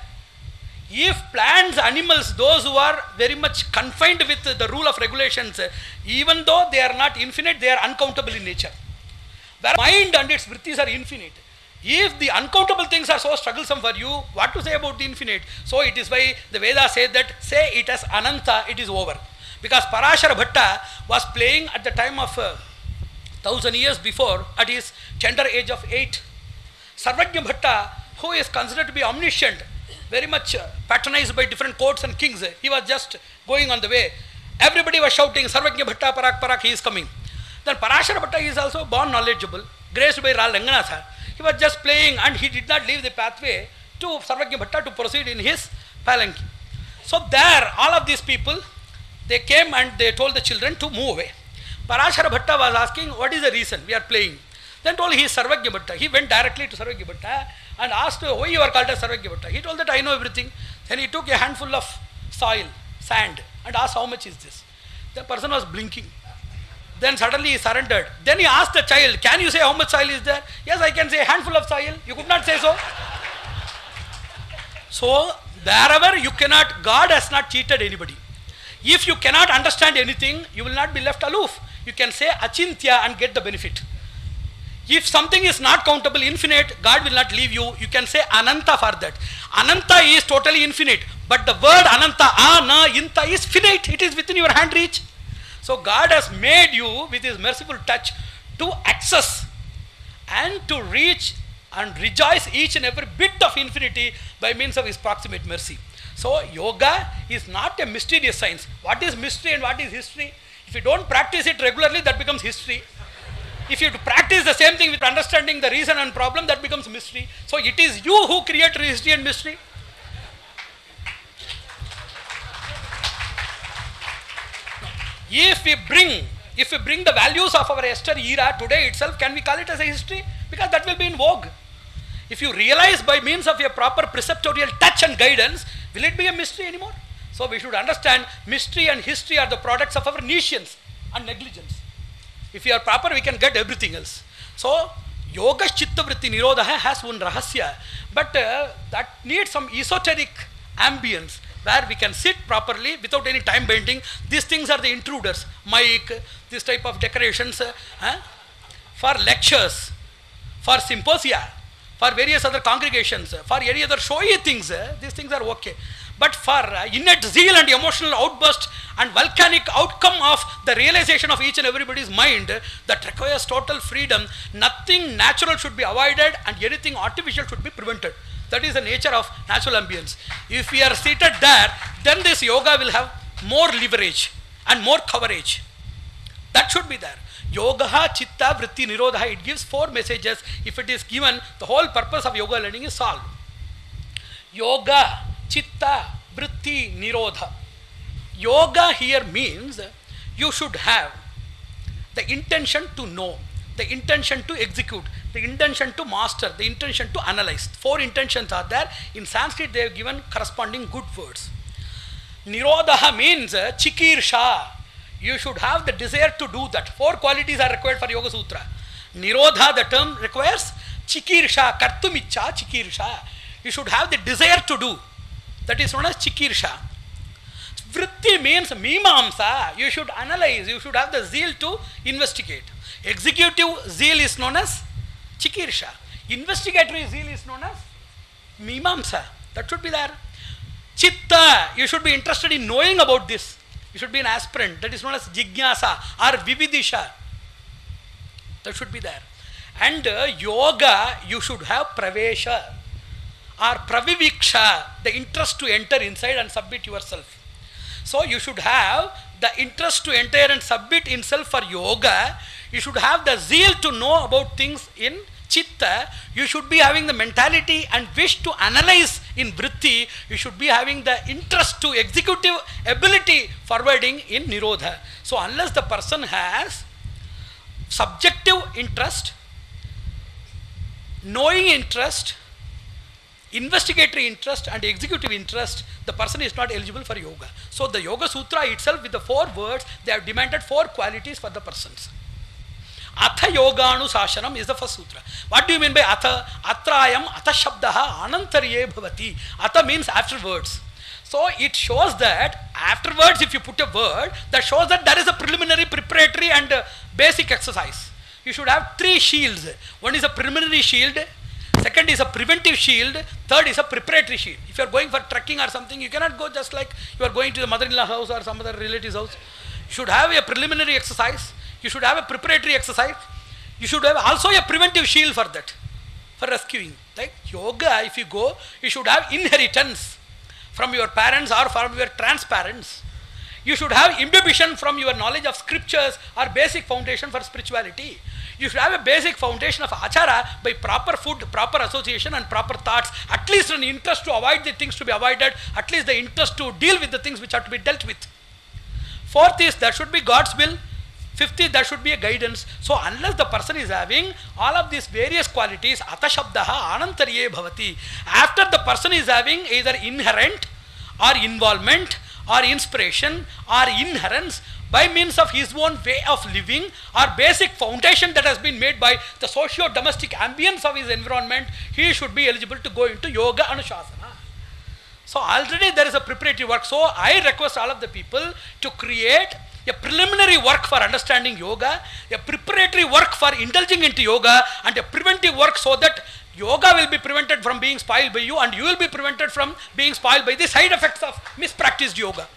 If plants, animals, those who are very much confined with the rule of regulations, even though they are not infinite, they are uncountable in nature. Where mind and its vrittis are infinite. If the uncountable things are so strugglesome for you, what to say about the infinite? So it is why the Vedas say that, say it as Ananta, it is over. Because Parashara Bhatta was playing at the time of 1000 years before, at his tender age of 8. Sarvajna Bhatta, who is considered to be omniscient, very much patronized by different courts and kings, he was just going on the way. Everybody was shouting, Sarvajna Bhatta, Parak, Parak, he is coming. Then Parashara Bhatta is also born knowledgeable, graced by Ral Ranganatha. He was just playing and he did not leave the pathway to Sarvajna Bhatta to proceed in his palanquin. So there, all of these people, they came and they told the children to move away. Parashara Bhatta was asking, what is the reason we are playing? Then told he is Sarvajna Bhatta. He went directly to Sarvajna Bhatta and asked, why you are called as Sarvajna Bhatta? He told that I know everything. Then he took a handful of soil, sand, and asked how much is this. The person was blinking. Then suddenly he surrendered. Then he asked the child, can you say how much soil is there? Yes, I can say a handful of soil. You could not say so. So, wherever you cannot, God has not cheated anybody. If you cannot understand anything, you will not be left aloof. You can say achintya and get the benefit. If something is not countable, infinite, God will not leave you. You can say ananta for that. Ananta is totally infinite. But the word ananta, ana, inta is finite. It is within your hand reach. So God has made you with his merciful touch to access and to reach and rejoice each and every bit of infinity by means of his proximate mercy. So yoga is not a mysterious science. What is mystery and what is history? If you don't practice it regularly, that becomes history. If you practice the same thing with understanding the reason and problem, that becomes mystery. So it is you who create history and mystery. If we bring the values of our Esther era today itself, can we call it as a history? Because that will be in vogue. If you realize by means of a proper preceptorial touch and guidance, will it be a mystery anymore? So we should understand mystery and history are the products of our nescience and negligence. If we are proper, we can get everything else. So yoga chitta vritti nirodha has one rahasya, but that needs some esoteric ambience. where we can sit properly without any time bending. These things are the intruders. Mic, this type of decorations, for lectures, for symposia, for various other congregations, for any other showy things, these things are okay. But for innate zeal and emotional outburst and volcanic outcome of the realization of each and everybody's mind that requires total freedom, nothing natural should be avoided and anything artificial should be prevented. That is the nature of natural ambience. If we are seated there, then this yoga will have more leverage and more coverage. That should be there. Yoga, Chitta, Vritti, Nirodha, it gives 4 messages. If it is given, the whole purpose of yoga learning is solved. Yoga, Chitta, Vritti, Nirodha. Yoga here means you should have the intention to know, the intention to execute, the intention to master, the intention to analyze. 4 intentions are there. In Sanskrit they have given corresponding good words. Nirodha means chikirsha. You should have the desire to do that. 4 qualities are required for Yoga Sutra. Nirodha, the term requires chikirsha, kartumicha chikirsha. You should have the desire to do. That is known as chikirsha. Vritti means mimamsa. You should analyze, you should have the zeal to investigate. Executive zeal is known as chikirsha. Investigatory zeal is known as mimamsa. That should be there. Chitta, you should be interested in knowing about this. You should be an aspirant. That is known as jigyasa or vividisha. That should be there. And yoga, you should have pravesha or praviviksha, the interest to enter inside and submit yourself. So you should have the interest to enter and submit himself for yoga. You should have the zeal to know about things in chitta. You should be having the mentality and wish to analyze in vritti. You should be having the interest to executive ability forwarding in nirodha. So unless the person has subjective interest, knowing interest, investigatory interest and executive interest, the person is not eligible for yoga. So the Yoga Sutra itself with the 4 words, they have demanded 4 qualities for the persons. Atha Yoganu Sashanam is the first sutra. What do you mean by Atha? Atrayam Atha Shabdaha Anantarye Bhavati. Atha means afterwards. So it shows that afterwards, if you put a word, that shows that there is a preliminary, preparatory and basic exercise. You should have 3 shields. One is a preliminary shield, second is a preventive shield, third is a preparatory shield. If you are going for trekking or something, you cannot go just like you are going to the mother-in-law house or some other relative's house. You should have a preliminary exercise. You should have a preparatory exercise. You should have also a preventive shield for that, for rescuing. Like yoga, if you go, you should have inheritance from your parents or from your transparents. You should have imbibition from your knowledge of scriptures or basic foundation for spirituality. You should have a basic foundation of achara by proper food, proper association and proper thoughts. At least an interest to avoid the things to be avoided. At least the interest to deal with the things which are to be dealt with. 4th is there should be God's will. 5th is there should be a guidance. So unless the person is having all of these various qualities, Atha Shabdaha Anantarye Bhavati. After the person is having either inherent or involvement or inspiration or inherence by means of his own way of living or basic foundation that has been made by the socio-domestic ambience of his environment, he should be eligible to go into Yoga Anushasana. So already there is a preparatory work. So I request all of the people to create a preliminary work for understanding yoga, a preparatory work for indulging into yoga, and a preventive work so that yoga will be prevented from being spoiled by you and you will be prevented from being spoiled by the side effects of mispracticed yoga.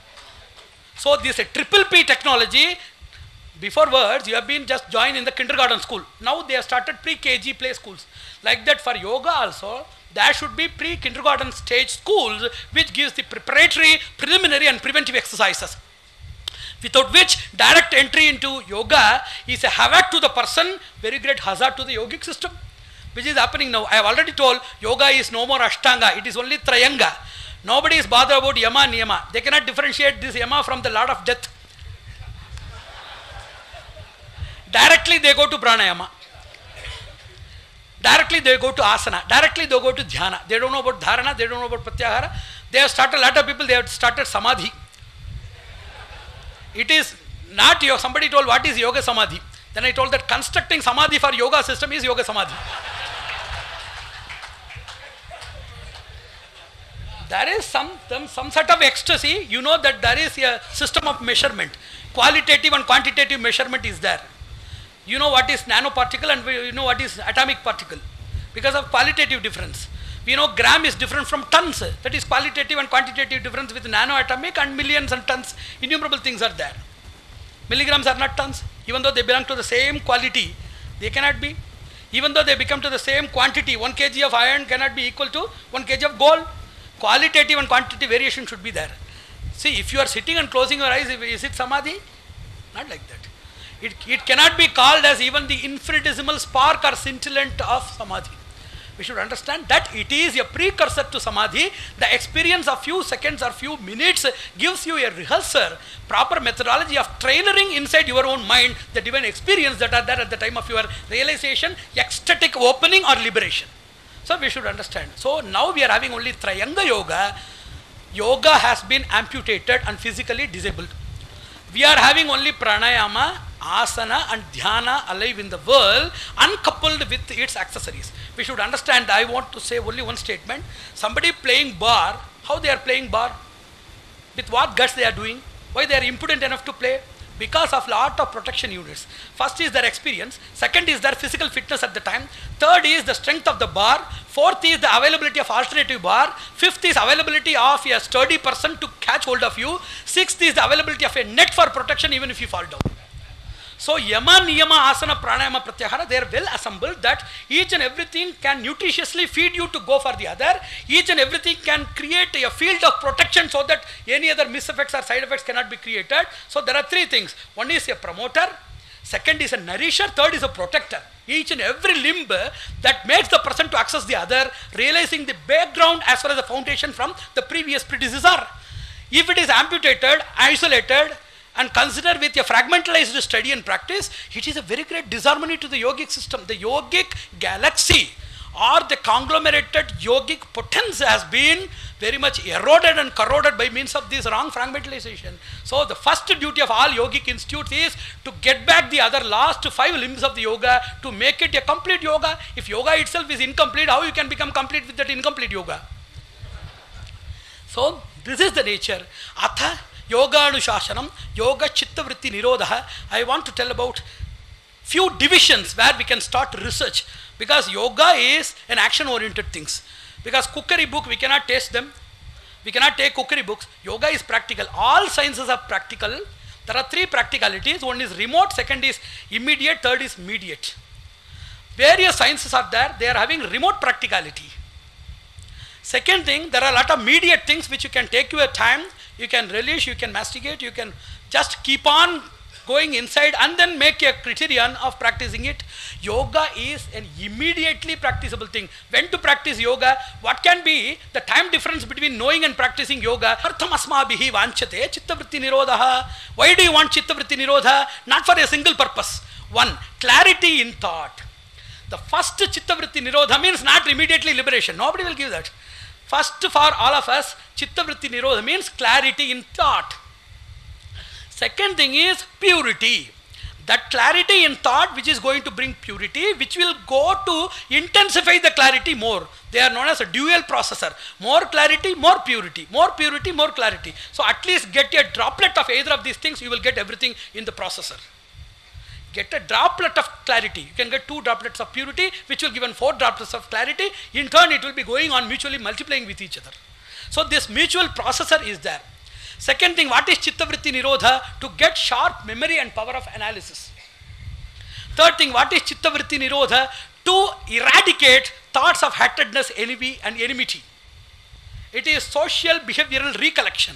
So this is a triple P technology. Before words, you have been just joined in the kindergarten school. Now they have started pre-KG play schools. Like that for yoga also, there should be pre-kindergarten stage schools which gives the preparatory, preliminary and preventive exercises. Without which direct entry into yoga is a havoc to the person, very great hazard to the yogic system, which is happening now. I have already told yoga is no more Ashtanga, it is only Trayanga. Nobody is bothered about Yama, Niyama. They cannot differentiate this Yama from the Lord of Death. Directly they go to Pranayama. Directly they go to Asana. Directly they go to Dhyana. They don't know about Dharana, they don't know about Pratyahara. They have started, a lot of people, they have started Samadhi. It is not, somebody told what is Yoga Samadhi. Then I told that constructing Samadhi for yoga system is Yoga Samadhi. there is some sort of ecstasy. You know that there is a system of measurement. Qualitative and quantitative measurement is there. You know what is nanoparticle and you know what is atomic particle because of qualitative difference. We know gram is different from tons. That is qualitative and quantitative difference with nanoatomic and millions and tons. Innumerable things are there. Milligrams are not tons. Even though they belong to the same quality, they cannot be. Even though they become to the same quantity, 1 kg of iron cannot be equal to 1 kg of gold. Qualitative and quantitative variation should be there. See, if you are sitting and closing your eyes, is it samadhi? Not like that. It cannot be called as even the infinitesimal spark or scintillant of samadhi. We should understand that it is a precursor to samadhi. The experience of few seconds or few minutes gives you a rehearsal, proper methodology of trailering inside your own mind the divine experience that are there at the time of your realization, ecstatic opening or liberation. So we should understand. So now we are having only Trayanga Yoga. Yoga has been amputated and physically disabled. We are having only pranayama, asana and dhyana alive in the world, uncoupled with its accessories. We should understand, I want to say only one statement. Somebody playing bar, how they are playing bar? With what guts they are doing? Why they are impudent enough to play? Because of lot of protection units. First is their experience, second is their physical fitness at the time, third is the strength of the bar, fourth is the availability of alternative bar, fifth is availability of a sturdy person to catch hold of you, sixth is the availability of a net for protection even if you fall down. So yama, niyama, asana, pranayama, pratyahara, they are well assembled that each and everything can nutritiously feed you to go for the other. Each and everything can create a field of protection so that any other miseffects or side effects cannot be created. So there are three things. One is a promoter, second is a nourisher, third is a protector. Each and every limb that makes the person to access the other, realizing the background as far as the foundation from the previous predecessor. If it is amputated, isolated, and consider with a fragmentalized study and practice, it is a very great disharmony to the yogic system. The yogic galaxy or the conglomerated yogic potence has been very much eroded and corroded by means of this wrong fragmentalization. So the first duty of all yogic institutes is to get back the other last 5 limbs of the yoga to make it a complete yoga. If yoga itself is incomplete, how you can become complete with that incomplete yoga? So this is the nature. Atha Yoga Anushashanam, Yoga Chitta Vritti Nirodha. I want to tell about few divisions where we can start research, because yoga is an action oriented things. Because cookery book we cannot taste them, we cannot take cookery books. Yoga is practical, all sciences are practical. There are 3 practicalities, one is remote, second is immediate, third is mediate. Various sciences are there, they are having remote practicality. Second thing, there are a lot of mediate things which you can take your time, you can relish, you can masticate, you can just keep on going inside and then make a criterion of practicing it. Yoga is an immediately practicable thing. When to practice yoga? What can be the time difference between knowing and practicing yoga? Artham asmabihi vanchate chitta vritti nirodha. Why do you want chitta vritti nirodha? Not for a single purpose. One, clarity in thought. The first chitta vritti nirodha means not immediately liberation. Nobody will give that. First for all of us, chitta vritti nirodha means clarity in thought. Second thing is purity. That clarity in thought which is going to bring purity, which will go to intensify the clarity more. They are known as a dual processor. More clarity, more purity. More purity, more clarity. So at least get a droplet of either of these things, you will get everything in the processor. Get a droplet of clarity. You can get 2 droplets of purity, which will give 4 droplets of clarity. In turn, it will be going on mutually multiplying with each other. So this mutual processor is there. Second thing, what is chitta vritti nirodha? To get sharp memory and power of analysis. Third thing, what is chitta vritti nirodha? To eradicate thoughts of hatredness, envy and enmity. It is social behavioral recollection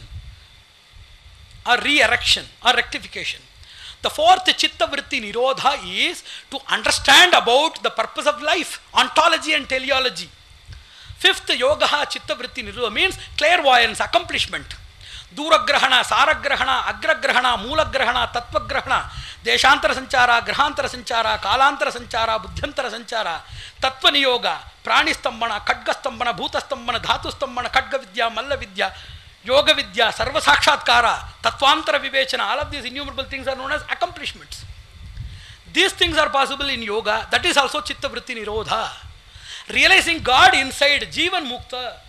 or re-erection or rectification. The fourth chitta vritti nirodha is to understand about the purpose of life, ontology and teleology. Fifth yoga chitta vritti nirodha means clairvoyance, accomplishment. Duragrahana, Saragrahana, Agragrahana, Moolagrahana, Tattvagrahana, Deshantara Sanchara, Grahantara Sanchara, Kalantara Sanchara, Buddhantara Sanchara, Tattva Niyoga, Pranistambana, Khadgastambana, Bhutastambana, Dhatustambana, Khadga Vidya, Malla Vidya, Yoga Vidya, Sarva Sakshatkara, Tattvantara Vivechana, all of these innumerable things are known as accomplishments. These things are possible in yoga. That is also chitta vritti nirodha. Realizing God inside, Jivan Mukta.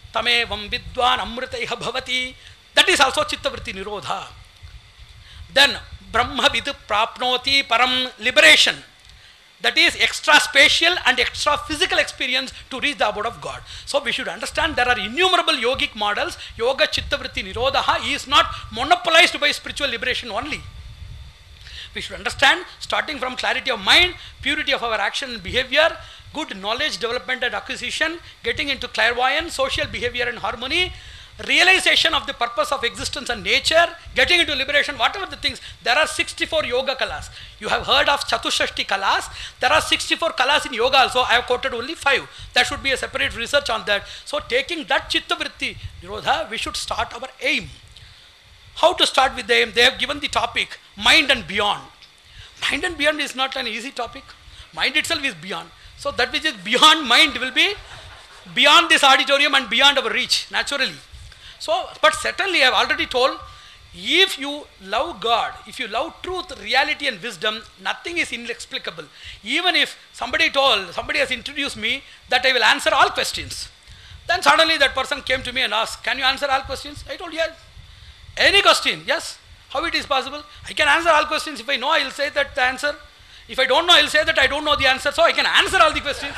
tamevam vidwan amritaiha bhavati. That is also chittavritti nirodha. Then brahma vid prapnoti param, liberation. That is extra spatial and extra physical experience to reach the abode of God. So we should understand there are innumerable yogic models. Yoga chittavritti nirodha is not monopolized by spiritual liberation only. We should understand, starting from clarity of mind, purity of our action and behavior, good knowledge development and acquisition, getting into clairvoyance, social behavior and harmony, realization of the purpose of existence and nature, getting into liberation, whatever the things. There are 64 yoga kalas. You have heard of Chatushashti kalas. There are 64 kalas in yoga also. I have quoted only 5. There should be a separate research on that. So taking that chittavritti nirodha, we should start our aim. How to start with the aim? They have given the topic, mind and beyond. Mind and beyond is not an easy topic. Mind itself is beyond. So that which is beyond mind will be beyond this auditorium and beyond our reach, naturally. So, but certainly I have already told, if you love God, if you love truth, reality and wisdom, nothing is inexplicable. Even if somebody has introduced me that I will answer all questions. Then suddenly that person came to me and asked, can you answer all questions? I told, yes. Any question, yes. How it is possible? I can answer all questions. If I know, I will say that the answer. If I don't know, I will say that I don't know the answer. So I can answer all the questions.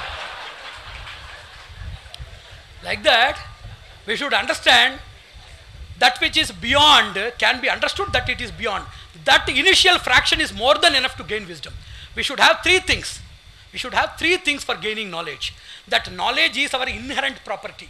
Like that, we should understand that which is beyond can be understood that it is beyond. That initial fraction is more than enough to gain wisdom. We should have 3 things. We should have 3 things for gaining knowledge. That knowledge is our inherent property.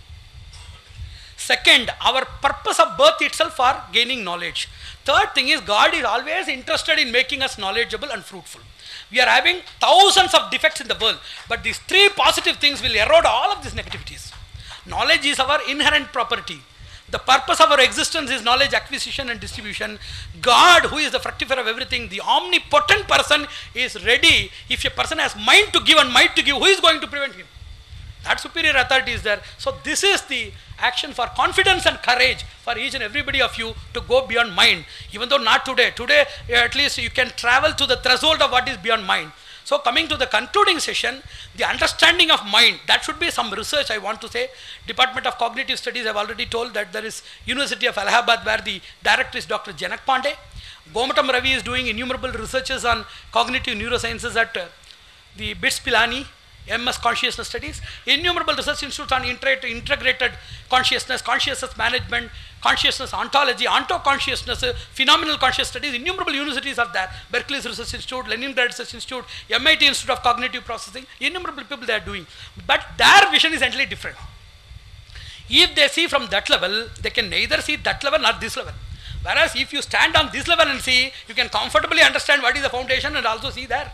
Second, our purpose of birth itself for gaining knowledge. Third thing is, God is always interested in making us knowledgeable and fruitful. We are having thousands of defects in the world, but these 3 positive things will erode all of these negativities. Knowledge is our inherent property. The purpose of our existence is knowledge acquisition and distribution. God, who is the fructifier of everything, the omnipotent person, is ready. If a person has mind to give and might to give, who is going to prevent him? That superior authority is there. So this is the action for confidence and courage for each and everybody of you to go beyond mind. Even though not today. Today at least you can travel to the threshold of what is beyond mind. So coming to the concluding session, the understanding of mind, that should be some research I want to say. Department of Cognitive Studies, I have already told that there is University of Allahabad where the director is Dr. Janak Pandey. Gomatam Ravi is doing innumerable researches on cognitive neurosciences at the BITS Pilani, MS Consciousness Studies. Innumerable research institutes on integrated consciousness, consciousness management, consciousness ontology, onto-consciousness, phenomenal conscious studies. Innumerable universities are there. Berkeley's Research Institute, Leningrad Research Institute, MIT Institute of Cognitive Processing. Innumerable people they are doing. But their vision is entirely different. If they see from that level, they can neither see that level nor this level. Whereas if you stand on this level and see, you can comfortably understand what is the foundation and also see there.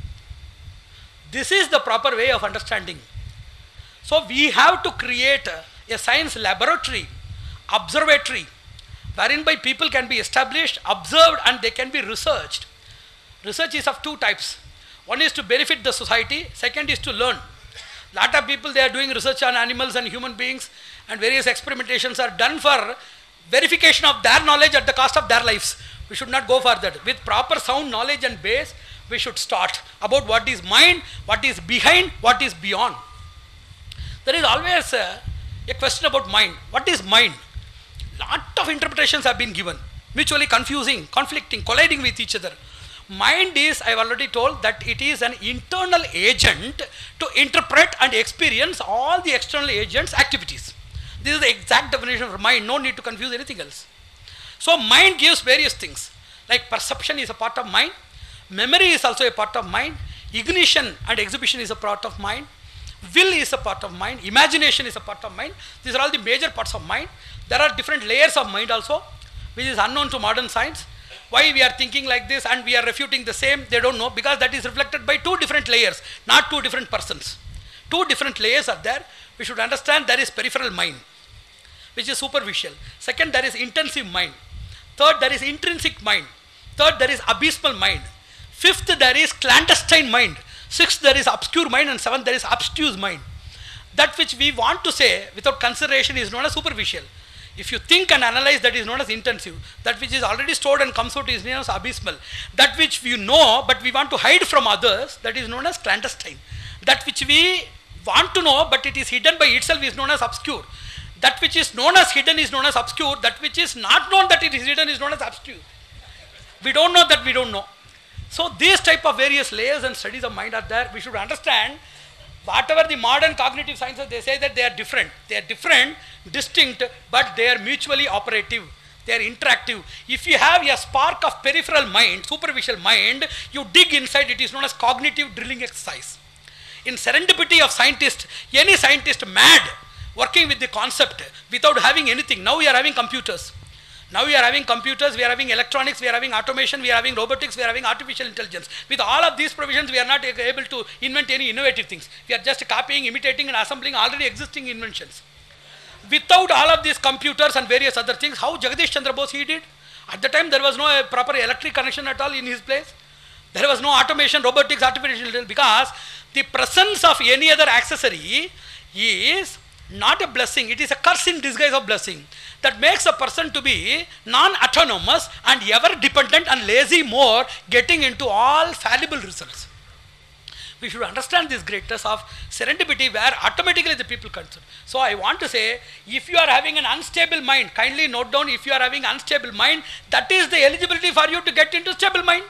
This is the proper way of understanding. So we have to create a science laboratory, observatory, wherein by people can be established, observed, and they can be researched. Research is of 2 types. One is to benefit the society, second is to learn. Lot of people, they are doing research on animals and human beings, and various experimentations are done for verification of their knowledge at the cost of their lives. We should not go for that. With proper sound knowledge and base, we should start about what is mind, what is behind, what is beyond. There is always a question about mind. What is mind? Lot of interpretations have been given, mutually confusing, conflicting, colliding with each other. Mind is, I have already told, that it is an internal agent to interpret and experience all the external agents' activities. This is the exact definition of mind, no need to confuse anything else. So mind gives various things, like perception is a part of mind, memory is also a part of mind, ignition and exhibition is a part of mind, will is a part of mind, imagination is a part of mind. These are all the major parts of mind. There are different layers of mind also, which is unknown to modern science. Why we are thinking like this and we are refuting the same, they don't know, because that is reflected by 2 different layers, not 2 different persons. 2 different layers are there. We should understand there is peripheral mind, which is superficial. Second, there is intensive mind. Third, there is intrinsic mind. Third, there is abysmal mind. Fifth, there is clandestine mind. Sixth, there is obscure mind. And seventh, there is abstruse mind. That which we want to say without consideration is known as superficial. If you think and analyze, that is known as intensive. That which is already stored and comes out is known as abysmal. That which we know but we want to hide from others, that is known as clandestine. That which we want to know but it is hidden by itself is known as obscure. That which is known as hidden is known as obscure. That which is not known that it is hidden is known as obscure. We don't know that we don't know. So these type of various layers and studies of mind are there. We should understand whatever the modern cognitive sciences, they say that they are different. They are different, distinct, but they are mutually operative. They are interactive. If you have a spark of peripheral mind, superficial mind, you dig inside, it is known as cognitive drilling exercise. In serendipity of scientist, any scientist mad, working with the concept without having anything. Now we are having computers. Now we are having computers, we are having electronics, we are having automation, we are having robotics, we are having artificial intelligence. With all of these provisions, we are not able to invent any innovative things. We are just copying, imitating and assembling already existing inventions. Without all of these computers and various other things, how Jagadish Chandra Bose he did? At the time there was no proper electric connection at all in his place. There was no automation, robotics, artificial intelligence, because the presence of any other accessory is not a blessing, it is a curse in disguise of blessing. That makes a person to be non-autonomous and ever dependent and lazy more, getting into all fallible results. We should understand this greatness of serendipity where automatically the people concern. So I want to say, if you are having an unstable mind, kindly note down, if you are having unstable mind, that is the eligibility for you to get into stable mind.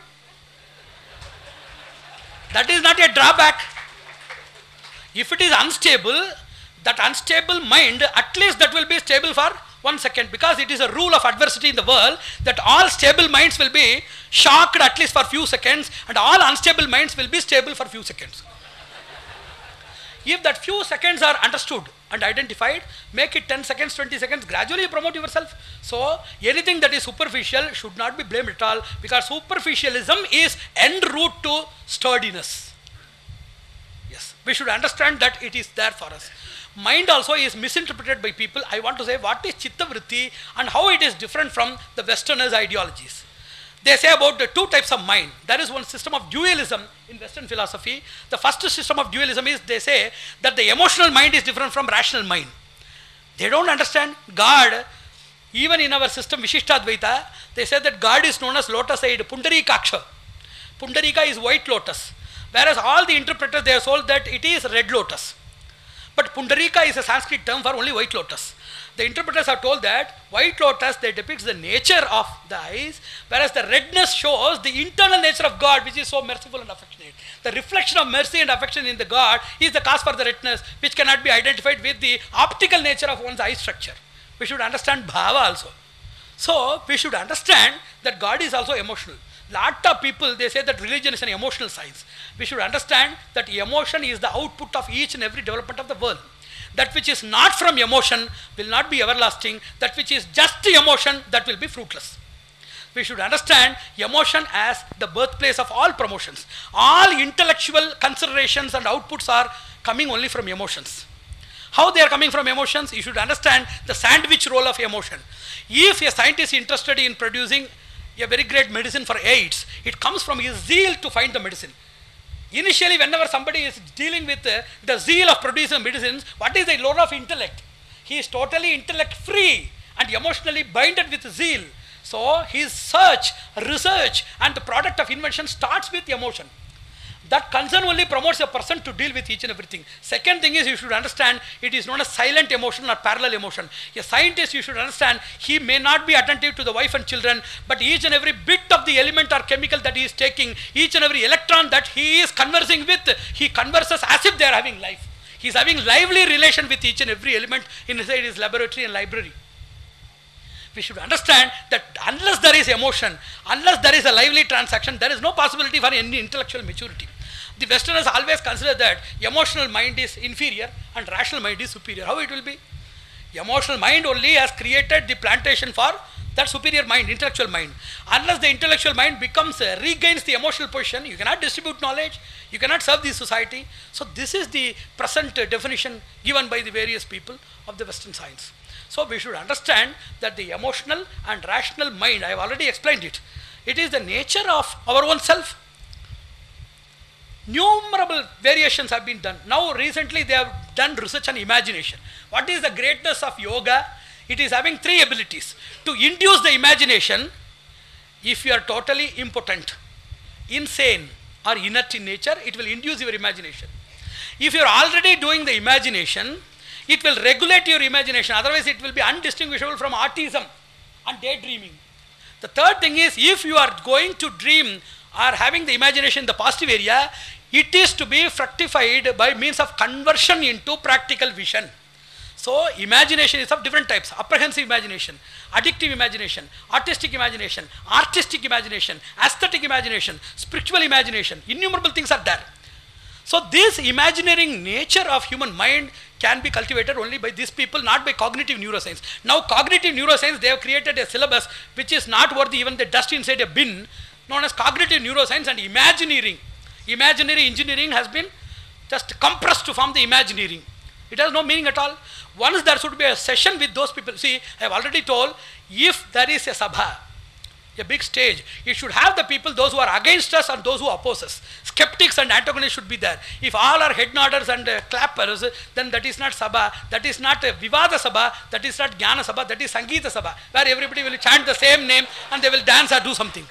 That is not a drawback. If it is unstable, that unstable mind, at least that will be stable for 1 second, because it is a rule of adversity in the world that all stable minds will be shocked at least for few seconds and all unstable minds will be stable for few seconds. If that few seconds are understood and identified, make it 10 seconds, 20 seconds, gradually promote yourself. So anything that is superficial should not be blamed at all, because superficialism is en route to sturdiness. Yes, we should understand that it is there for us. Mind also is misinterpreted by people. I want to say what is Chitta Vritti and how it is different from the Westerners' ideologies. They say about the two types of mind. There is one system of dualism in Western philosophy. The first system of dualism is, they say that the emotional mind is different from rational mind. They don't understand God. Even in our system Vishishtadvaita, they say that God is known as lotus-eyed Pundarikaksha. Pundarika is white lotus. Whereas all the interpreters, they have told that it is red lotus. But Pundarika is a Sanskrit term for only white lotus. The interpreters are told that white lotus, they depicts the nature of the eyes, whereas the redness shows the internal nature of God, which is so merciful and affectionate. The reflection of mercy and affection in the God is the cause for the redness, which cannot be identified with the optical nature of one's eye structure. We should understand bhava also. So we should understand that God is also emotional. Lot of people, they say that religion is an emotional science. We should understand that emotion is the output of each and every development of the world. That which is not from emotion will not be everlasting. That which is just emotion, that will be fruitless. We should understand emotion as the birthplace of all promotions. All intellectual considerations and outputs are coming only from emotions. How they are coming from emotions? You should understand the sandwich role of emotion. If a scientist is interested in producing a very great medicine for AIDS, it comes from his zeal to find the medicine. Initially, whenever somebody is dealing with the zeal of producing medicines, what is the role of intellect? He is totally intellect free and emotionally binded with zeal. So his search, research and the product of invention starts with emotion. That concern only promotes a person to deal with each and everything. Second thing is, you should understand it is known as silent emotion or parallel emotion. A scientist, you should understand, he may not be attentive to the wife and children, but each and every bit of the element or chemical that he is taking, each and every electron that he is conversing with, he converses as if they are having life. He is having lively relation with each and every element inside his laboratory and library. We should understand that unless there is emotion, unless there is a lively transaction, there is no possibility for any intellectual maturity. The Westerners always consider that emotional mind is inferior and rational mind is superior. How it will be? Emotional mind only has created the plantation for that superior mind, intellectual mind. Unless the intellectual mind becomes, regains the emotional position, you cannot distribute knowledge, you cannot serve the society. So this is the present definition given by the various people of the Western science. So we should understand that the emotional and rational mind, I have already explained it. It is the nature of our own self. Numerable variations have been done. Now recently they have done research on imagination. What is the greatness of yoga? It is having three abilities. To induce the imagination, if you are totally impotent, insane or inert in nature, it will induce your imagination. If you are already doing the imagination, it will regulate your imagination. Otherwise, it will be undistinguishable from autism and daydreaming. The third thing is, if you are going to dream or having the imagination in the positive area, it is to be fructified by means of conversion into practical vision. So, imagination is of different types: apprehensive imagination, addictive imagination, artistic imagination, aesthetic imagination, spiritual imagination. Innumerable things are there. So, this imagineering nature of human mind can be cultivated only by these people, not by cognitive neuroscience. Now, cognitive neuroscience, they have created a syllabus which is not worth even the dust inside a bin, known as cognitive neuroscience and imagineering. Imaginary engineering has been just compressed to form the imagineering. It has no meaning at all. Once there should be a session with those people. See, I have already told, if there is a sabha, a big stage, it should have the people, those who are against us and those who oppose us. Skeptics and antagonists should be there. If all are head nodders and clappers, then that is not sabha, that is not vivada sabha, that is not jnana sabha, that is sangeeta sabha, where everybody will chant the same name and they will dance or do something.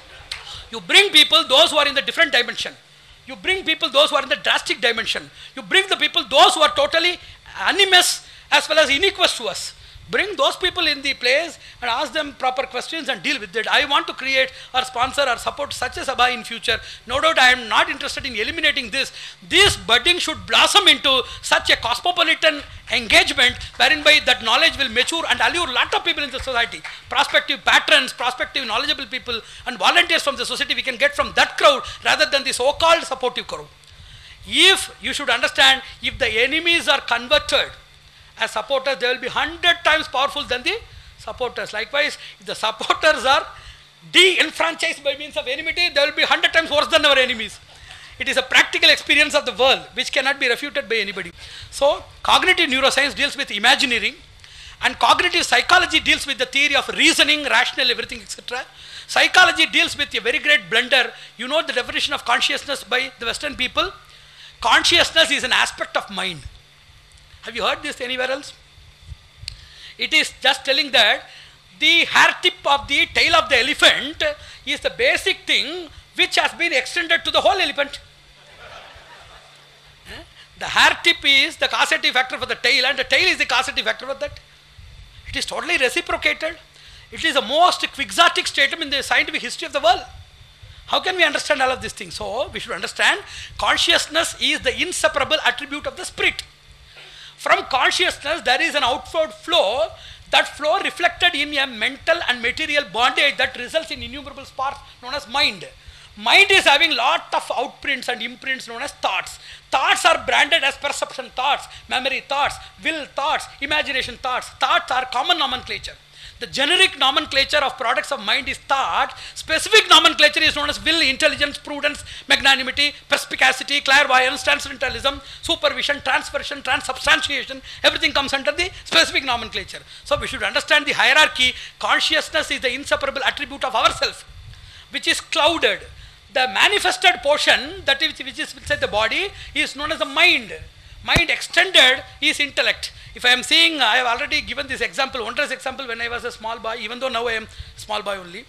You bring people, those who are in the different dimension. You bring people, those who are in the drastic dimension. You bring the people, those who are totally animus as well as iniquous to us. Bring those people in the place and ask them proper questions and deal with it. I want to create or sponsor or support such a sabha in future. No doubt I am not interested in eliminating this. This budding should blossom into such a cosmopolitan engagement wherein by that knowledge will mature and allure a lot of people in the society. Prospective patrons, prospective knowledgeable people and volunteers from the society we can get from that crowd rather than the so-called supportive crowd. If you should understand, if the enemies are converted as supporters, they will be 100 times powerful than the supporters. Likewise, if the supporters are de-enfranchised by means of enmity, they will be 100 times worse than our enemies. It is a practical experience of the world which cannot be refuted by anybody. So, cognitive neuroscience deals with imagineering and cognitive psychology deals with the theory of reasoning, rational, everything, etc. Psychology deals with a very great blender. You know the definition of consciousness by the Western people? Consciousness is an aspect of mind. Have you heard this anywhere else? It is just telling that the hair tip of the tail of the elephant is the basic thing which has been extended to the whole elephant. The hair tip is the causative factor for the tail and the tail is the causative factor for that. It is totally reciprocated. It is the most quixotic statement in the scientific history of the world. How can we understand all of these things? So, we should understand consciousness is the inseparable attribute of the spirit. From consciousness, there is an outward flow, that flow reflected in a mental and material bondage that results in innumerable sparks known as mind. Mind is having lot of outprints and imprints known as thoughts. Thoughts are branded as perception thoughts, memory thoughts, will thoughts, imagination thoughts. Thoughts are common nomenclature. The generic nomenclature of products of mind is thought. Specific nomenclature is known as will, intelligence, prudence, magnanimity, perspicacity, clairvoyance, transcendentalism, supervision, transversion, transubstantiation. Everything comes under the specific nomenclature. So we should understand the hierarchy. Consciousness is the inseparable attribute of ourself, which is clouded. The manifested portion, that is, which is inside the body, is known as the mind. Mind extended is intellect. If I am saying, I have already given this example, wondrous example when I was a small boy, even though now I am small boy only.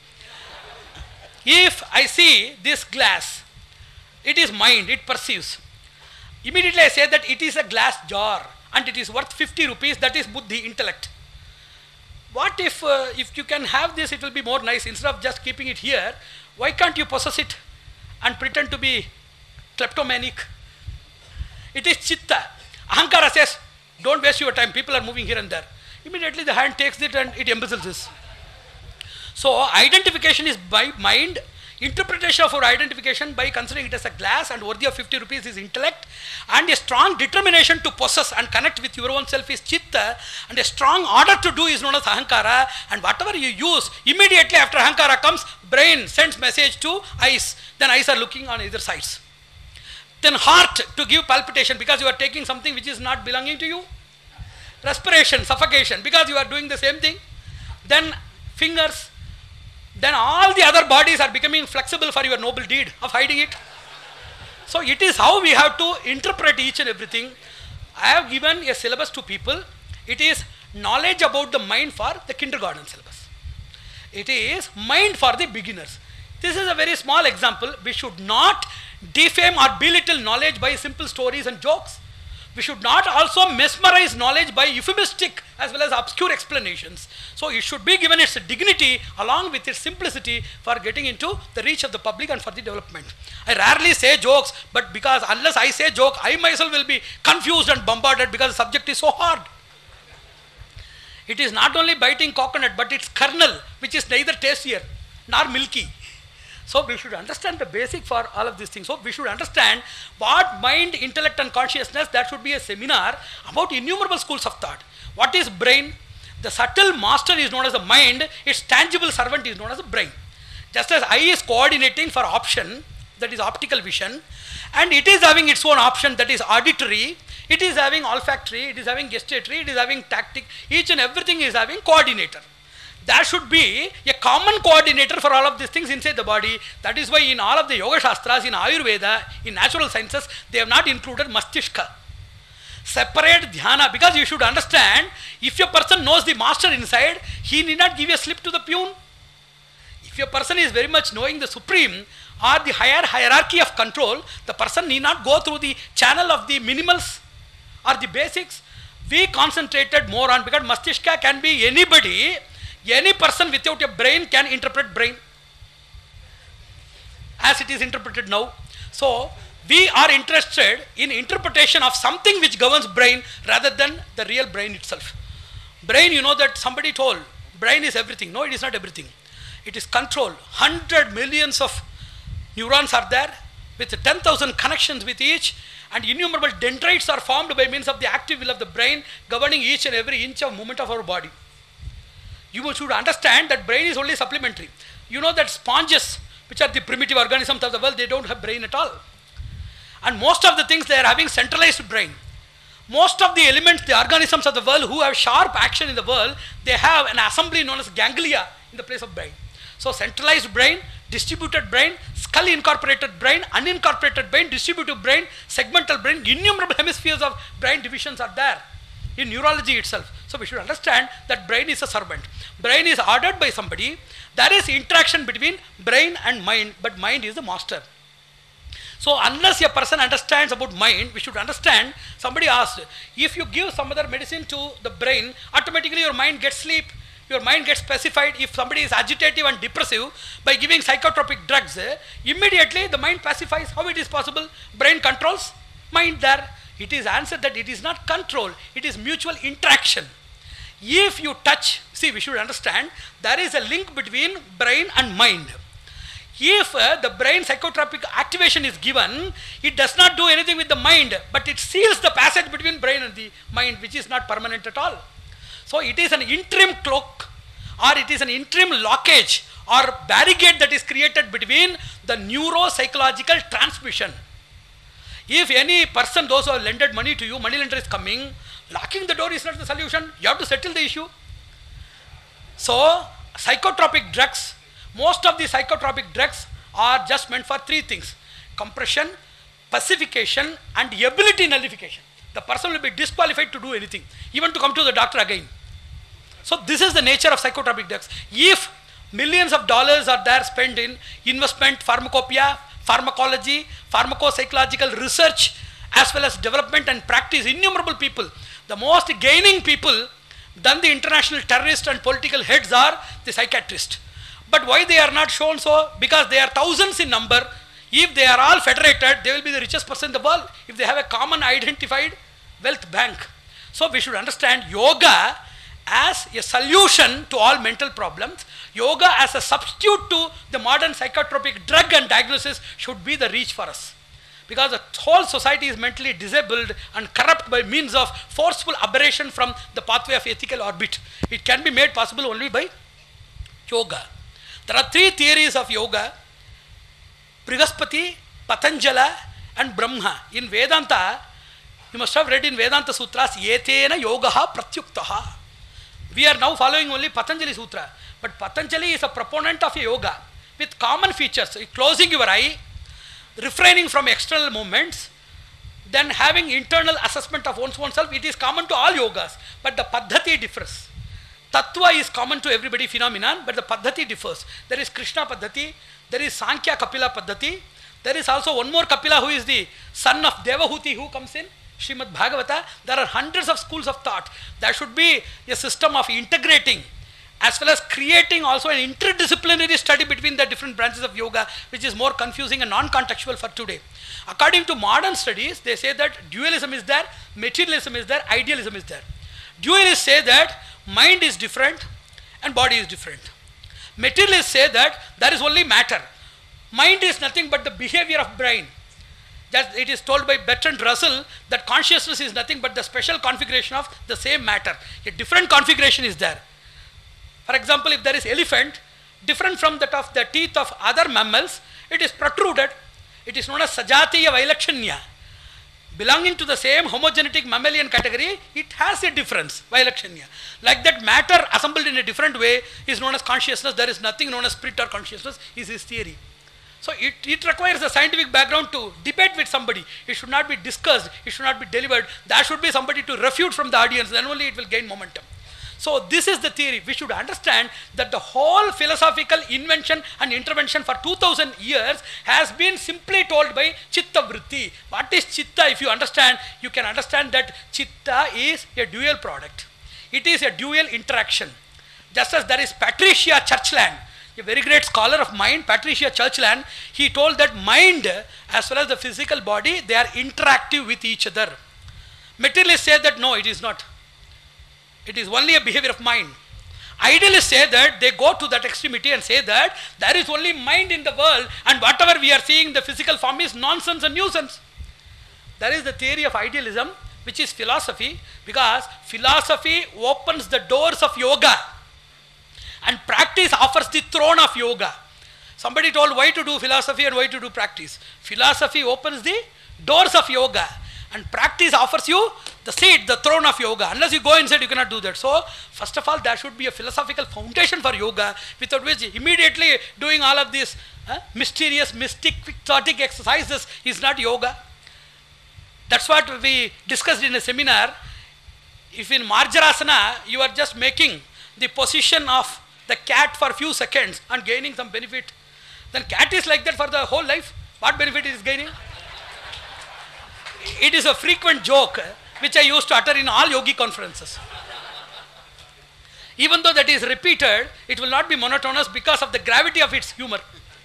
If I see this glass, it is mind, it perceives. Immediately I say that it is a glass jar and it is worth 50 rupees, that is buddhi, intellect. What if you can have this, it will be more nice. Instead of just keeping it here, why can't you possess it and pretend to be kleptomaniac? It is chitta. Ahankara says, don't waste your time, people are moving here and there. Immediately the hand takes it and it embezzles this. So identification is by mind, interpretation of our identification by considering it as a glass and worthy of 50 rupees is intellect, and a strong determination to possess and connect with your own self is chitta, and a strong order to do is known as ahankara, and whatever you use, immediately after ahankara comes, brain sends message to eyes, then eyes are looking on either sides. Then heart to give palpitation because you are taking something which is not belonging to you. Respiration, suffocation because you are doing the same thing. Then fingers. Then all the other bodies are becoming flexible for your noble deed of hiding it. So it is how we have to interpret each and everything. I have given a syllabus to people. It is knowledge about the mind for the kindergarten syllabus. It is mind for the beginners. This is a very small example. We should not defame or belittle knowledge by simple stories and jokes. We should not also mesmerize knowledge by euphemistic as well as obscure explanations. So it should be given its dignity along with its simplicity for getting into the reach of the public and for the development. I rarely say jokes, but because unless I say joke, I myself will be confused and bombarded because the subject is so hard. It is not only biting coconut, but its kernel, which is neither tastier nor milky. So we should understand the basic for all of these things. So we should understand what mind, intellect and consciousness, that should be a seminar about innumerable schools of thought. What is brain? The subtle master is known as the mind, its tangible servant is known as the brain. Just as eye is coordinating for option, that is optical vision, and it is having its own option, that is auditory, it is having olfactory, it is having gustatory, it is having tactic, each and everything is having coordinator. There should be a common coordinator for all of these things inside the body. That is why in all of the Yoga Shastras, in Ayurveda, in natural sciences, they have not included Mastishka. Separate dhyana, because you should understand, if a person knows the master inside, he need not give a slip to the peon. If a person is very much knowing the supreme or the higher hierarchy of control, the person need not go through the channel of the minimals or the basics. We concentrated more on, because Mastishka can be anybody. Any person without a brain can interpret brain as it is interpreted now. So we are interested in interpretation of something which governs brain rather than the real brain itself. Brain, you know that somebody told, brain is everything. No, it is not everything. It is control. 100 millions of neurons are there with 10,000 connections with each, and innumerable dendrites are formed by means of the active will of the brain governing each and every inch of movement of our body. You should understand that brain is only supplementary. You know that sponges, which are the primitive organisms of the world, they don't have brain at all. And most of the things, they are having centralized brain. Most of the elements, the organisms of the world who have sharp action in the world, they have an assembly known as ganglia in the place of brain. So centralized brain, distributed brain, skull incorporated brain, unincorporated brain, distributive brain, segmental brain, innumerable hemispheres of brain divisions are there in neurology itself. So we should understand that brain is a servant. Brain is ordered by somebody. There is interaction between brain and mind, but mind is the master. So unless a person understands about mind, we should understand, somebody asked, if you give some other medicine to the brain, automatically your mind gets sleep, your mind gets pacified. If somebody is agitative and depressive, by giving psychotropic drugs, immediately the mind pacifies. How it is possible? Brain controls mind there. It is answered that it is not control, it is mutual interaction. If you touch, see, we should understand, there is a link between brain and mind. If the brain psychotropic activation is given, it does not do anything with the mind, but it seals the passage between brain and the mind, which is not permanent at all. So it is an interim cloak, or it is an interim lockage or barricade that is created between the neuropsychological transmission. If any person, those who have lended money to you, money lender is coming, locking the door is not the solution. You have to settle the issue. So psychotropic drugs, most of the psychotropic drugs are just meant for three things: compression, pacification and ability nullification. The person will be disqualified to do anything, even to come to the doctor again. So this is the nature of psychotropic drugs. If millions of dollars are there spent in investment, pharmacopoeia, pharmacology, pharmacopsychological research, as well as development and practice, innumerable people, the most gaining people than the international terrorist and political heads are the psychiatrists. But why they are not shown so? Because they are thousands in number. If they are all federated, they will be the richest person in the world if they have a common identified wealth bank. So we should understand yoga as a solution to all mental problems. Yoga as a substitute to the modern psychotropic drug and diagnosis should be the reach for us. Because the whole society is mentally disabled and corrupt by means of forceful aberration from the pathway of ethical orbit. It can be made possible only by yoga. There are three theories of yoga: Brihaspati, Patanjala and Brahma. In Vedanta, you must have read in Vedanta Sutras, Yetena Yogaha Pratyuktaha. We are now following only Patanjali Sutra. But Patanjali is a proponent of yoga with common features: closing your eye, refraining from external movements, then having internal assessment of one's own self. It is common to all yogas, but the paddhati differs. Tattva is common to everybody, phenomenon, but the paddhati differs. There is Krishna paddhati, there is Sankhya Kapila paddhati, there is also one more Kapila who is the son of Devahuti, who comes in Srimad Bhagavata, there are hundreds of schools of thought. There should be a system of integrating as well as creating also an interdisciplinary study between the different branches of yoga, which is more confusing and non-contextual for today. According to modern studies, they say that dualism is there, materialism is there, idealism is there. Dualists say that mind is different and body is different. Materialists say that there is only matter. Mind is nothing but the behavior of brain. That it is told by Bertrand Russell that consciousness is nothing but the special configuration of the same matter. A different configuration is there. For example, if there is elephant, different from that of the teeth of other mammals, it is protruded. It is known as Sajatiya Vailakshanya. Belonging to the same homogenetic mammalian category, it has a difference, Vailakshanya. Like that, matter assembled in a different way is known as consciousness. There is nothing known as spirit or consciousness, is his theory. So it requires a scientific background to debate with somebody. It should not be discussed, it should not be delivered. There should be somebody to refute from the audience, then only it will gain momentum. So this is the theory. We should understand that the whole philosophical invention and intervention for 2000 years has been simply told by Chitta Vritti. What is Chitta? If you understand, you can understand that Chitta is a dual product. It is a dual interaction. Just as there is Patricia Churchland, a very great scholar of mind, Patricia Churchland, he told that mind as well as the physical body, they are interactive with each other. Materialists say that no, it is not. It is only a behavior of mind. Idealists say that they go to that extremity and say that there is only mind in the world and whatever we are seeing in the physical form is nonsense and nuisance. That is the theory of idealism, which is philosophy, because philosophy opens the doors of yoga and practice offers the throne of yoga. Somebody told why to do philosophy and why to do practice. Philosophy opens the doors of yoga and practice offers you the seat, the throne of yoga. Unless you go inside, you cannot do that. So, first of all, there should be a philosophical foundation for yoga, without which immediately doing all of these mysterious, mystic, exotic exercises is not yoga. That's what we discussed in a seminar. If in Marjarasana, you are just making the position of the cat for a few seconds and gaining some benefit, then cat is like that for the whole life. What benefit is gaining? It is a frequent joke which I used to utter in all yogi conferences. Even though that is repeated, it will not be monotonous because of the gravity of its humor.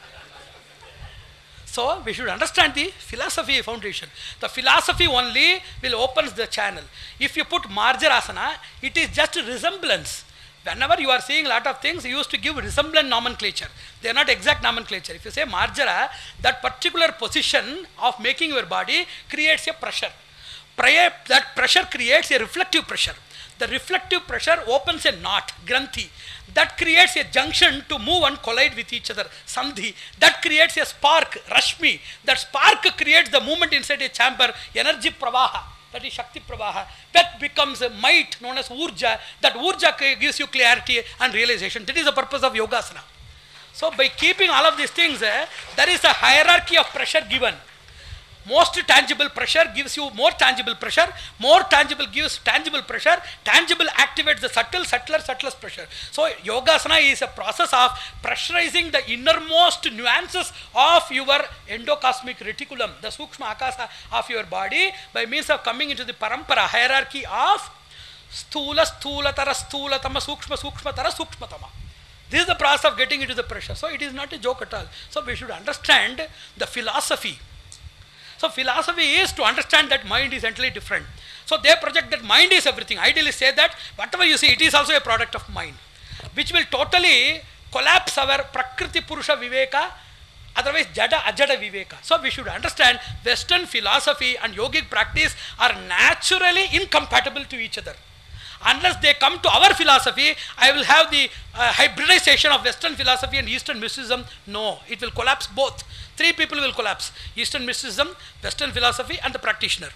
So we should understand the philosophy foundation. The philosophy only will open the channel. If you put Marjarasana, it is just a resemblance. Whenever you are seeing a lot of things, you used to give resemblant nomenclature. They are not exact nomenclature. If you say Marjara, that particular position of making your body creates a pressure. That pressure creates a reflective pressure. The reflective pressure opens a knot, Granthi. That creates a junction to move and collide with each other, Sandhi. That creates a spark, Rashmi. That spark creates the movement inside a chamber, energy pravaha. That is Shakti Pravaha. That becomes a might known as Urja. That Urja gives you clarity and realization. That is the purpose of Yogasana. So by keeping all of these things, there is a hierarchy of pressure given. Most tangible pressure gives you more tangible pressure. More tangible gives tangible pressure. Tangible activates the subtle, subtler, subtlest pressure. So Yogasana is a process of pressurizing the innermost nuances of your endocosmic reticulum, the Sukshma Akasa of your body, by means of coming into the Parampara hierarchy of Sthula, Sthulatara, Sthulatama, Sukshma, Sukshmatara, Sukshmatama. This is the process of getting into the pressure. So it is not a joke at all. So we should understand the philosophy. So philosophy is to understand that mind is entirely different. So they project that mind is everything. Idealists say that whatever you see, it is also a product of mind, which will totally collapse our Prakriti Purusha Viveka, otherwise Jada Ajada Viveka. So we should understand Western philosophy and yogic practice are naturally incompatible to each other. Unless they come to our philosophy, I will have the hybridization of Western philosophy and Eastern mysticism. No, it will collapse both. Three people will collapse: Eastern mysticism, Western philosophy, and the practitioner.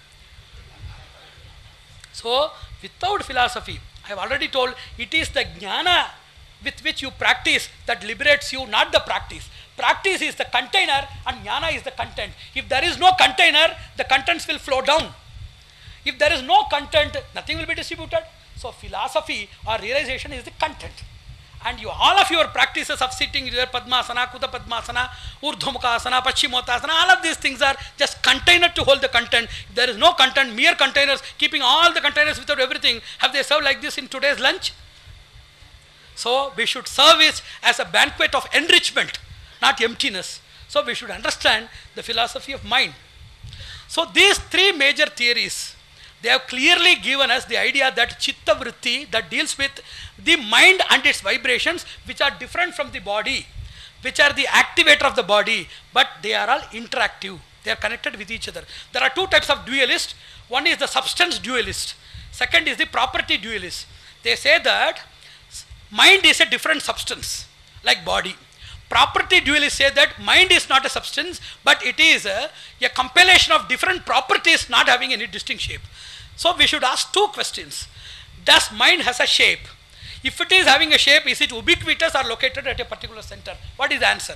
So, without philosophy, I have already told, it is the jnana with which you practice that liberates you, not the practice. Practice is the container and jnana is the content. If there is no container, the contents will flow down. If there is no content, nothing will be distributed. So philosophy or realization is the content. And all of your practices of sitting there, Padmasana, Kuta Padmasana, Urdhvamukasana, Paschimottasana, all of these things are just container to hold the content. If there is no content, mere containers, keeping all the containers without everything, have they served like this in today's lunch? So we should serve it as a banquet of enrichment, not emptiness. So we should understand the philosophy of mind. So these three major theories, they have clearly given us the idea that Chitta Vritti, that deals with the mind and its vibrations, which are different from the body, which are the activator of the body, but they are all interactive. They are connected with each other. There are two types of dualists. One is the substance dualist. Second is the property dualist. They say that mind is a different substance, like body. Property dualists say that mind is not a substance, but it is a compilation of different properties not having any distinct shape. So we should ask two questions. Does mind has a shape? If it is having a shape, is it ubiquitous or located at a particular center? What is the answer?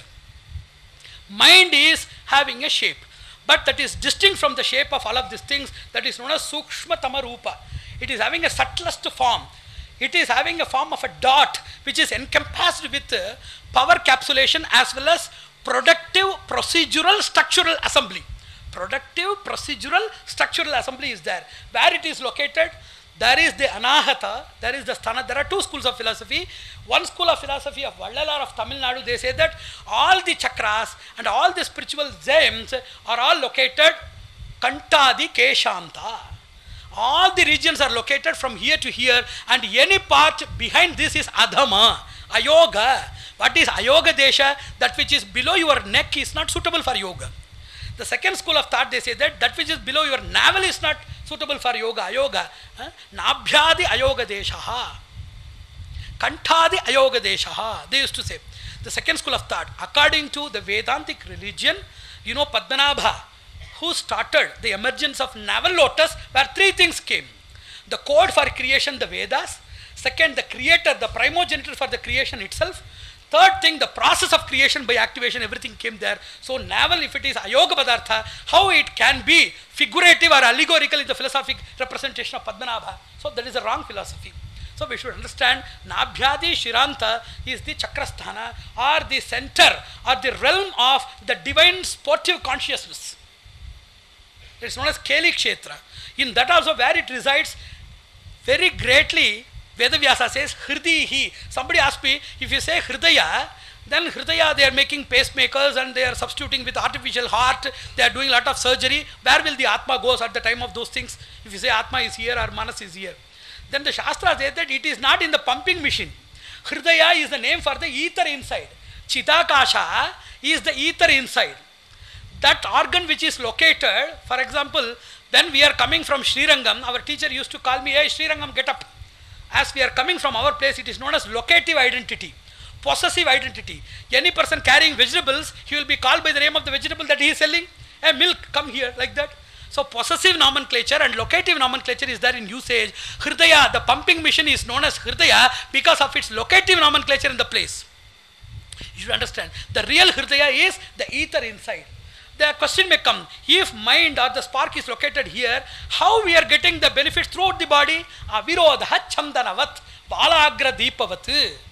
Mind is having a shape, but that is distinct from the shape of all of these things. That is known as Sukshmatama Rupa. It is having a subtlest form. It is having a form of a dot which is encompassed with power capsulation as well as productive procedural structural assembly. Productive procedural structural assembly is there. Where it is located, there is the Anahata, there is the Sthana. There are two schools of philosophy. One school of philosophy of Vallalar of Tamil Nadu, they say that all the chakras and all the spiritual gems are all located Kantadi Keshanta. All the regions are located from here to here, and any part behind this is Adhama, Ayoga. What is Ayoga Desha? That which is below your neck is not suitable for yoga. The second school of thought, they say that that which is below your navel is not suitable for yoga, ayoga. Nabhyadi ayoga deshaha. Kanthadi ayoga deshaha. They used to say. The second school of thought, according to the Vedantic religion, you know Padmanabha, who started the emergence of navel lotus, where three things came. The code for creation, the Vedas. Second, the creator, the primogenitor for the creation itself. Third thing, the process of creation by activation, everything came there. So navel, if it is ayoga padartha, how it can be figurative or allegorical in the philosophic representation of Padmanabha. So that is a wrong philosophy. So we should understand Nabhyadi Shiranta is the Chakrasthana, or the center or the realm of the divine sportive consciousness. It is known as Keli Kshetra. In that also where it resides, very greatly Vedavyasa says Hridihi. Somebody asked me, if you say Hridaya, then Hridaya they are making pacemakers and they are substituting with artificial heart, they are doing a lot of surgery. Where will the Atma goes at the time of those things? If you say Atma is here or Manas is here. Then the Shastra says that it is not in the pumping machine. Hridaya is the name for the ether inside. Chitakasha is the ether inside. That organ which is located, for example, when we are coming from Srirangam, our teacher used to call me, hey Srirangam, get up. As we are coming from our place, it is known as locative identity, possessive identity. Any person carrying vegetables, he will be called by the name of the vegetable that he is selling. Hey, milk, come here, like that. So possessive nomenclature and locative nomenclature is there in usage. Hridaya, the pumping machine is known as Hridaya because of its locative nomenclature in the place. You should understand. The real Hridaya is the ether inside. The question may come, if mind or the spark is located here, how we are getting the benefits throughout the body? Avirodha chandanavat balagra deepavat.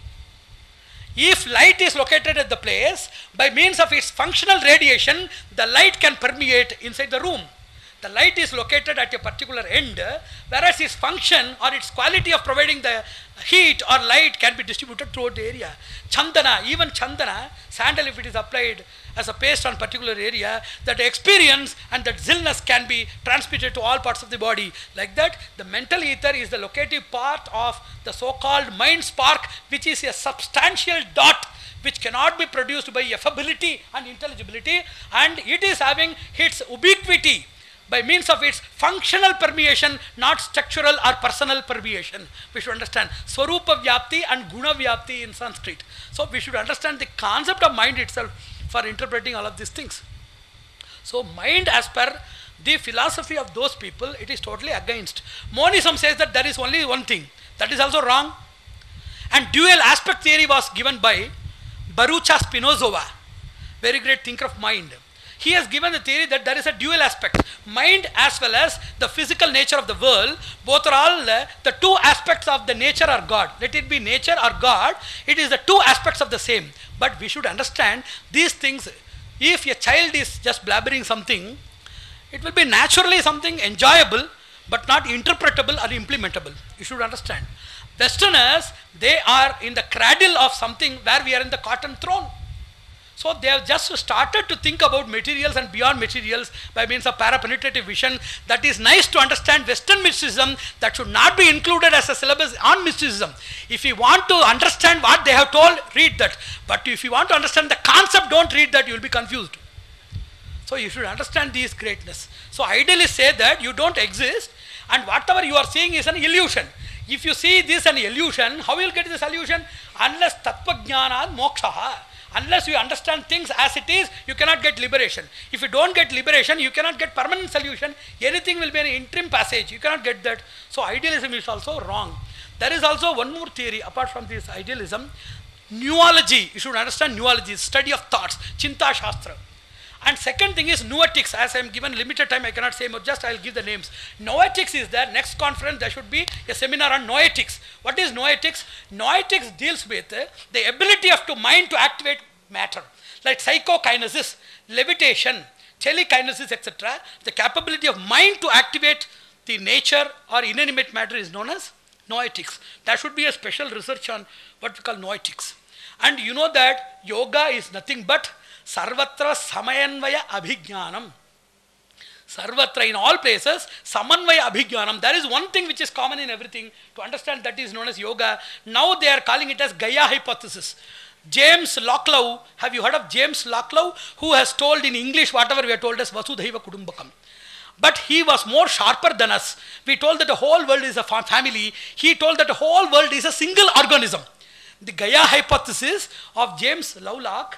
If light is located at the place, by means of its functional radiation, the light can permeate inside the room. The light is located at a particular end, whereas its function or its quality of providing the heat or light can be distributed throughout the area. Chandana, even Chandana, sandal if it is applied as a paste on particular area, that experience and that zillness can be transmitted to all parts of the body. Like that, the mental ether is the locative part of the so-called mind spark, which is a substantial dot which cannot be produced by affability and intelligibility, and it is having its ubiquity by means of its functional permeation, not structural or personal permeation. We should understand Swarupa Vyapti and Guna Vyapti in Sanskrit. So we should understand the concept of mind itself for interpreting all of these things. So mind, as per the philosophy of those people, it is totally against. Monism says that there is only one thing. That is also wrong. And dual aspect theory was given by Barucha Spinoza, very great thinker of mind. he has given the theory that there is a dual aspect. Mind as well as the physical nature of the world, both are all the two aspects of the nature or God. Let it be nature or God, it is the two aspects of the same. But we should understand these things. If a child is just blabbering something, it will be naturally something enjoyable, but not interpretable or implementable. You should understand. Westerners, they are in the cradle of something where we are in the cotton throne. So they have just started to think about materials and beyond materials by means of parapenetrative vision. That is nice to understand Western mysticism. That should not be included as a syllabus on mysticism. If you want to understand what they have told, read that. But if you want to understand the concept, don't read that, you will be confused. So you should understand these greatness. So idealists say that you don't exist and whatever you are seeing is an illusion. If you see this an illusion, how will you get this illusion? Unless tattva jnana moksha. Unless you understand things as it is, you cannot get liberation. If you don't get liberation, you cannot get permanent solution. Anything will be an interim passage. You cannot get that. So idealism is also wrong. There is also one more theory apart from this idealism. Neurology. You should understand neurology, study of thoughts, Chinta Shastra. And second thing is noetics. As I am given limited time, I cannot say more, just I will give the names. Noetics is there. Next conference, there should be a seminar on noetics. What is noetics? Noetics deals with the ability of the mind to activate matter. Like psychokinesis, levitation, telekinesis, etc. The capability of mind to activate the nature or inanimate matter is known as noetics. There should be a special research on what we call noetics. And you know that yoga is nothing but Sarvatra Samayanvaya Abhijnanam. Sarvatra, in all places, Samanvaya Abhijnanam. There is one thing which is common in everything. To understand that is known as yoga. Now they are calling it as Gaia hypothesis. James Locklew, have you heard of James Locklew? Who has told in English whatever we are told as Vasudhaiva Kudumbakam. But he was more sharper than us. We told that the whole world is a family. He told that the whole world is a single organism. The Gaia hypothesis of James Lovelock,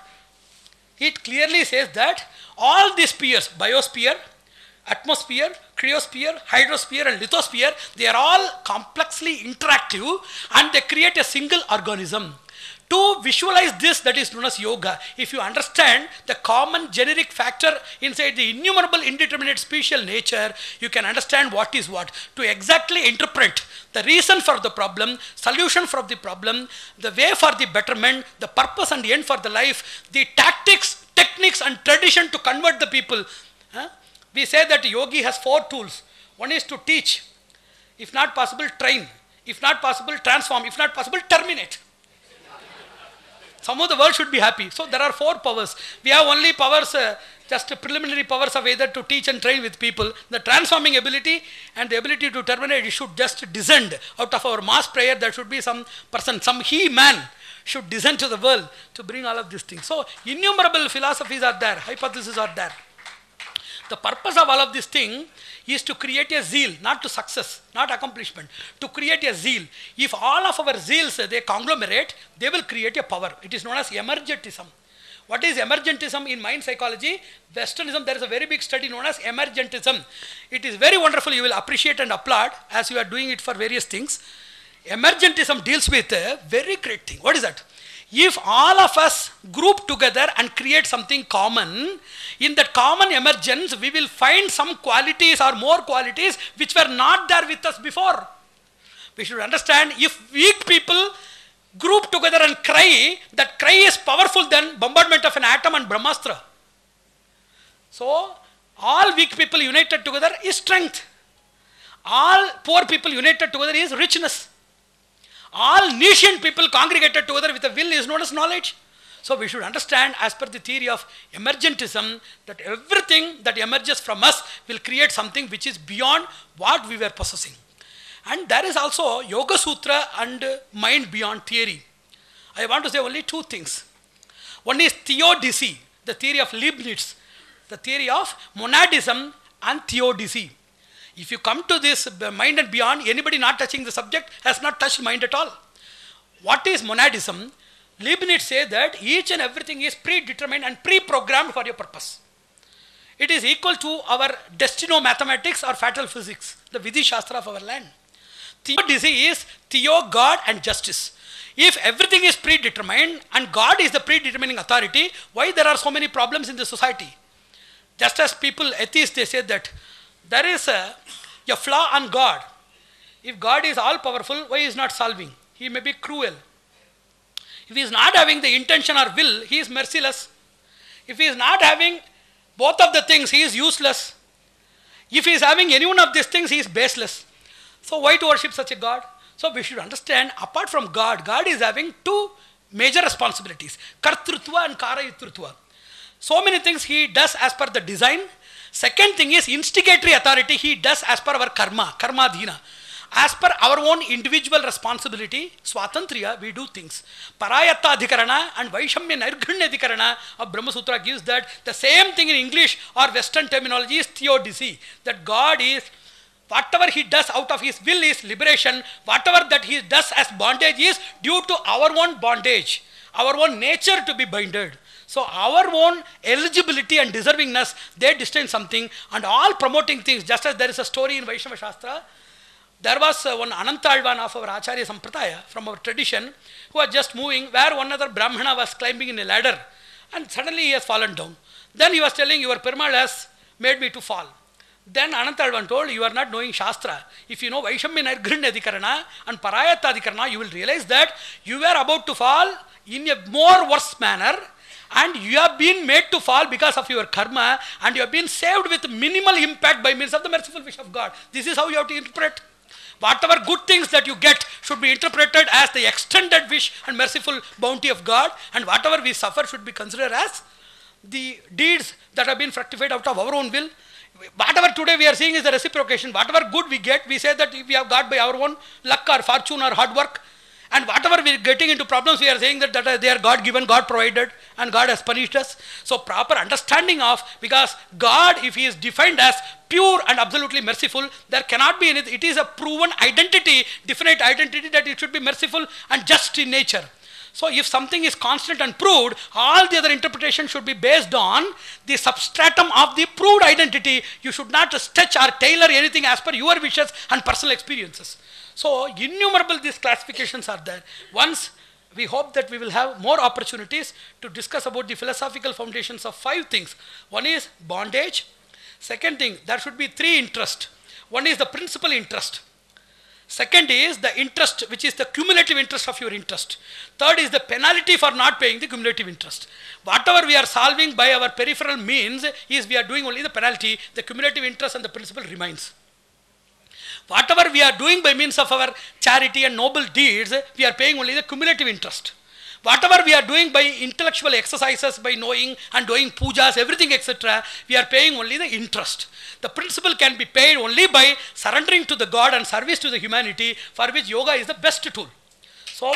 it clearly says that all these spheres, biosphere, atmosphere, cryosphere, hydrosphere and lithosphere, they are all complexly interactive and they create a single organism. To visualize this, that is known as yoga. If you understand the common generic factor inside the innumerable indeterminate special nature, you can understand what is what. To exactly interpret the reason for the problem, solution for the problem, the way for the betterment, the purpose and the end for the life, the tactics, techniques and tradition to convert the people. We say that yogi has 4 tools. One is to teach. If not possible, train. If not possible, transform. If not possible, terminate. Some of the world should be happy. So there are 4 powers. We have only powers, just preliminary powers of either to teach and train with people. The transforming ability and the ability to terminate, it should just descend out of our mass prayer. There should be some person, some he-man should descend to the world to bring all of these things. So innumerable philosophies are there, hypotheses are there. The purpose of all of this thing is to create a zeal, not to success, not accomplishment, to create a zeal. If all of our zeals, they conglomerate, they will create a power. It is known as emergentism. What is emergentism in mind psychology? Westernism, there is a very big study known as emergentism. It is very wonderful, you will appreciate and applaud as you are doing it for various things. Emergentism deals with a very great thing. What is that? If all of us group together and create something common, in that common emergence, we will find some qualities or more qualities which were not there with us before. We should understand, if weak people group together and cry, that cry is powerful than bombardment of an atom and Brahmastra. So, all weak people united together is strength. All poor people united together is richness. All nescient people congregated together with a will is known as knowledge. So we should understand, as per the theory of emergentism, that everything that emerges from us will create something which is beyond what we were possessing. And there is also Yoga Sutra and mind beyond theory. I want to say only 2 things. One is theodicy, the theory of Leibniz, the theory of monadism and theodicy. If you come to this mind and beyond, anybody not touching the subject has not touched mind at all. What is monadism? Leibniz says that each and everything is predetermined and pre-programmed for your purpose. It is equal to our destino mathematics or fatal physics, the Vidhi Shastra of our land. Theodicy is Theo, God and justice. If everything is predetermined and God is the predetermining authority, why there are so many problems in the society? Just as people, atheists, they say that there is a flaw on God. If God is all powerful, why he is not solving? He may be cruel. If he is not having the intention or will, he is merciless. If he is not having both of the things, he is useless. If he is having any one of these things, he is baseless. So why to worship such a God? So we should understand, apart from God, God is having two major responsibilities, kartrutva and karayitrutva. So many things he does as per the design. Second thing is instigatory authority, he does as per our karma, karma dheena. As per our own individual responsibility, swatantriya, we do things. Parayatta adhikarana and Vaishamya Nirghanya adhikarana of Brahma Sutra gives that the same thing in English or Western terminology is theodicy. That God is, whatever he does out of his will is liberation. Whatever that he does as bondage is due to our own bondage, our own nature to be binded. So our own eligibility and deservingness, they distinguish something, and all promoting things. Just as there is a story in Vaishnava Shastra, there was one Anantalvan of our Acharya Sampradaya from our tradition who was just moving where one other Brahmana was climbing in a ladder and suddenly he has fallen down. Then he was telling, your Perumal has made me to fall. Then Anantalvan told, you are not knowing Shastra. If you know Vaishamya Nirghanya Adhikarana and Parayatta Adhikarana, you will realize that you were about to fall in a more worse manner, and you have been made to fall because of your karma, and you have been saved with minimal impact by means of the merciful wish of God. This is how you have to interpret. Whatever good things that you get should be interpreted as the extended wish and merciful bounty of God, and whatever we suffer should be considered as the deeds that have been fructified out of our own will. Whatever today we are seeing is the reciprocation. Whatever good we get, we say that we have got by our own luck or fortune or hard work. And whatever we are getting into problems, we are saying that they are God given, God provided, and God has punished us. So proper understanding of, because God, if he is defined as pure and absolutely merciful, there cannot be anything. It is a proven identity, definite identity, that it should be merciful and just in nature. So if something is constant and proved, all the other interpretation should be based on the substratum of the proved identity. You should not stretch or tailor anything as per your wishes and personal experiences. So innumerable these classifications are there. Once we hope that we will have more opportunities to discuss about the philosophical foundations of 5 things. One is bondage. Second thing, there should be 3 interests. One is the principal interest. Second is the interest, which is the cumulative interest of your interest. Third is the penalty for not paying the cumulative interest. Whatever we are solving by our peripheral means is we are doing only the penalty. The cumulative interest and the principal remains. Whatever we are doing by means of our charity and noble deeds, we are paying only the cumulative interest. Whatever we are doing by intellectual exercises, by knowing and doing pujas, everything, etc., we are paying only the interest. The principle can be paid only by surrendering to the God and service to the humanity, for which yoga is the best tool. So,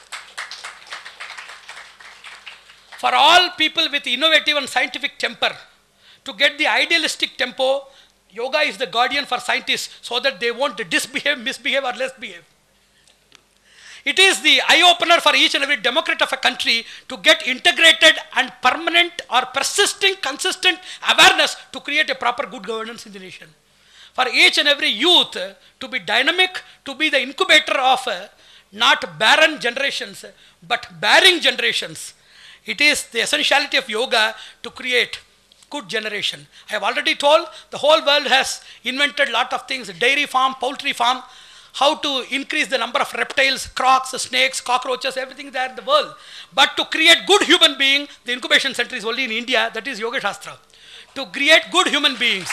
for all people with innovative and scientific temper, to get the idealistic tempo, yoga is the guardian for scientists so that they won't misbehave or less behave. It is the eye-opener for each and every democrat of a country to get integrated and permanent or persisting, consistent awareness to create a proper good governance in the nation. For each and every youth to be dynamic, to be the incubator of not barren generations, but bearing generations. It is the essentiality of yoga to create good generation. I have already told, the whole world has invented lot of things, dairy farm, poultry farm, how to increase the number of reptiles, crocs, snakes, cockroaches, everything there in the world. But to create good human being, the incubation center is only in India, that is Yoga Shastra. To create good human beings.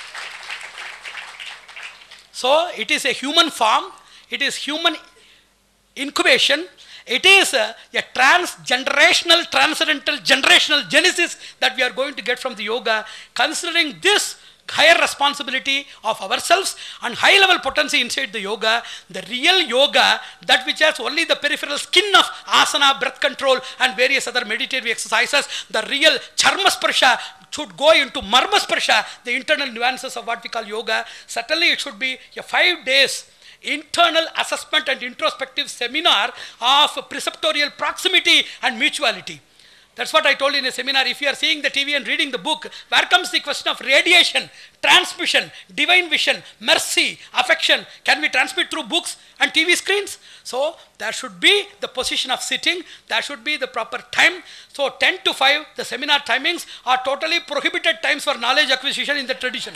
So it is a human farm, it is human incubation, it is a transgenerational, transcendental, generational genesis that we are going to get from the yoga, considering this higher responsibility of ourselves and high level potency inside the yoga, the real yoga, that which has only the peripheral skin of asana, breath control and various other meditative exercises, the real charma sparsha should go into marma sparsha, the internal nuances of what we call yoga. Certainly it should be a 5 days internal assessment and introspective seminar of preceptorial proximity and mutuality. That's what I told in a seminar. If you are seeing the TV and reading the book, where comes the question of radiation, transmission, divine vision, mercy, affection? Can we transmit through books and TV screens? So there should be the position of sitting, there should be the proper time. So 10 to 5, the seminar timings are totally prohibited times for knowledge acquisition in the tradition.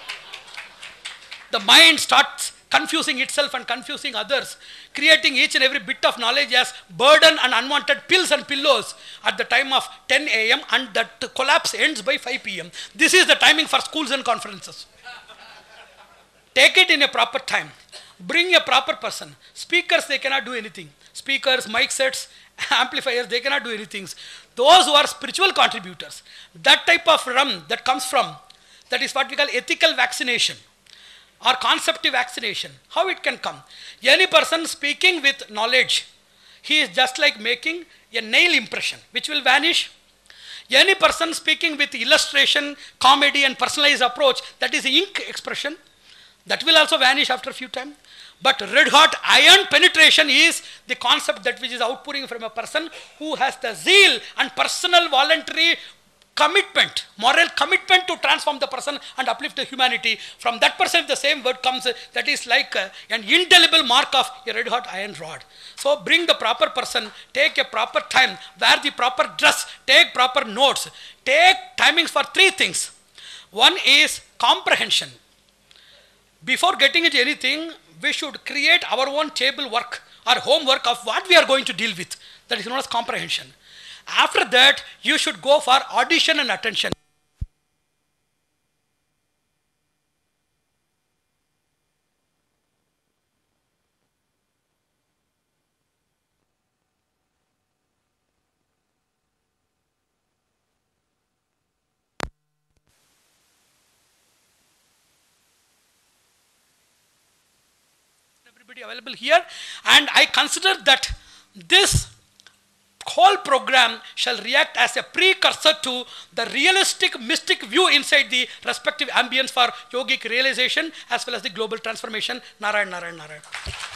The mind starts confusing itself and confusing others, creating each and every bit of knowledge as burden and unwanted pills and pillows at the time of 10 a.m. and that collapse ends by 5 p.m. This is the timing for schools and conferences. Take it in a proper time. Bring a proper person. Speakers, they cannot do anything. Speakers, mic sets, amplifiers, they cannot do anything. Those who are spiritual contributors, that type of rum that comes from, that is what we call ethical vaccination or conceptive vaccination. How it can come? Any person speaking with knowledge, he is just like making a nail impression, which will vanish. Any person speaking with illustration, comedy and personalized approach, that is ink expression, that will also vanish after a few times. But red hot iron penetration is the concept that which is outpouring from a person who has the zeal and personal voluntary commitment, moral commitment to transform the person and uplift the humanity. From that person, the same word comes, that is like an indelible mark of a red hot iron rod. So bring the proper person, take a proper time, wear the proper dress, take proper notes, take timings for 3 things. One is comprehension. Before getting into anything, we should create our own table work or homework of what we are going to deal with. That is known as comprehension. After that, you should go for audition and attention. Everybody available here, and I consider that this whole program shall react as a precursor to the realistic mystic view inside the respective ambience for yogic realization as well as the global transformation. Narayan, Narayan, Narayan.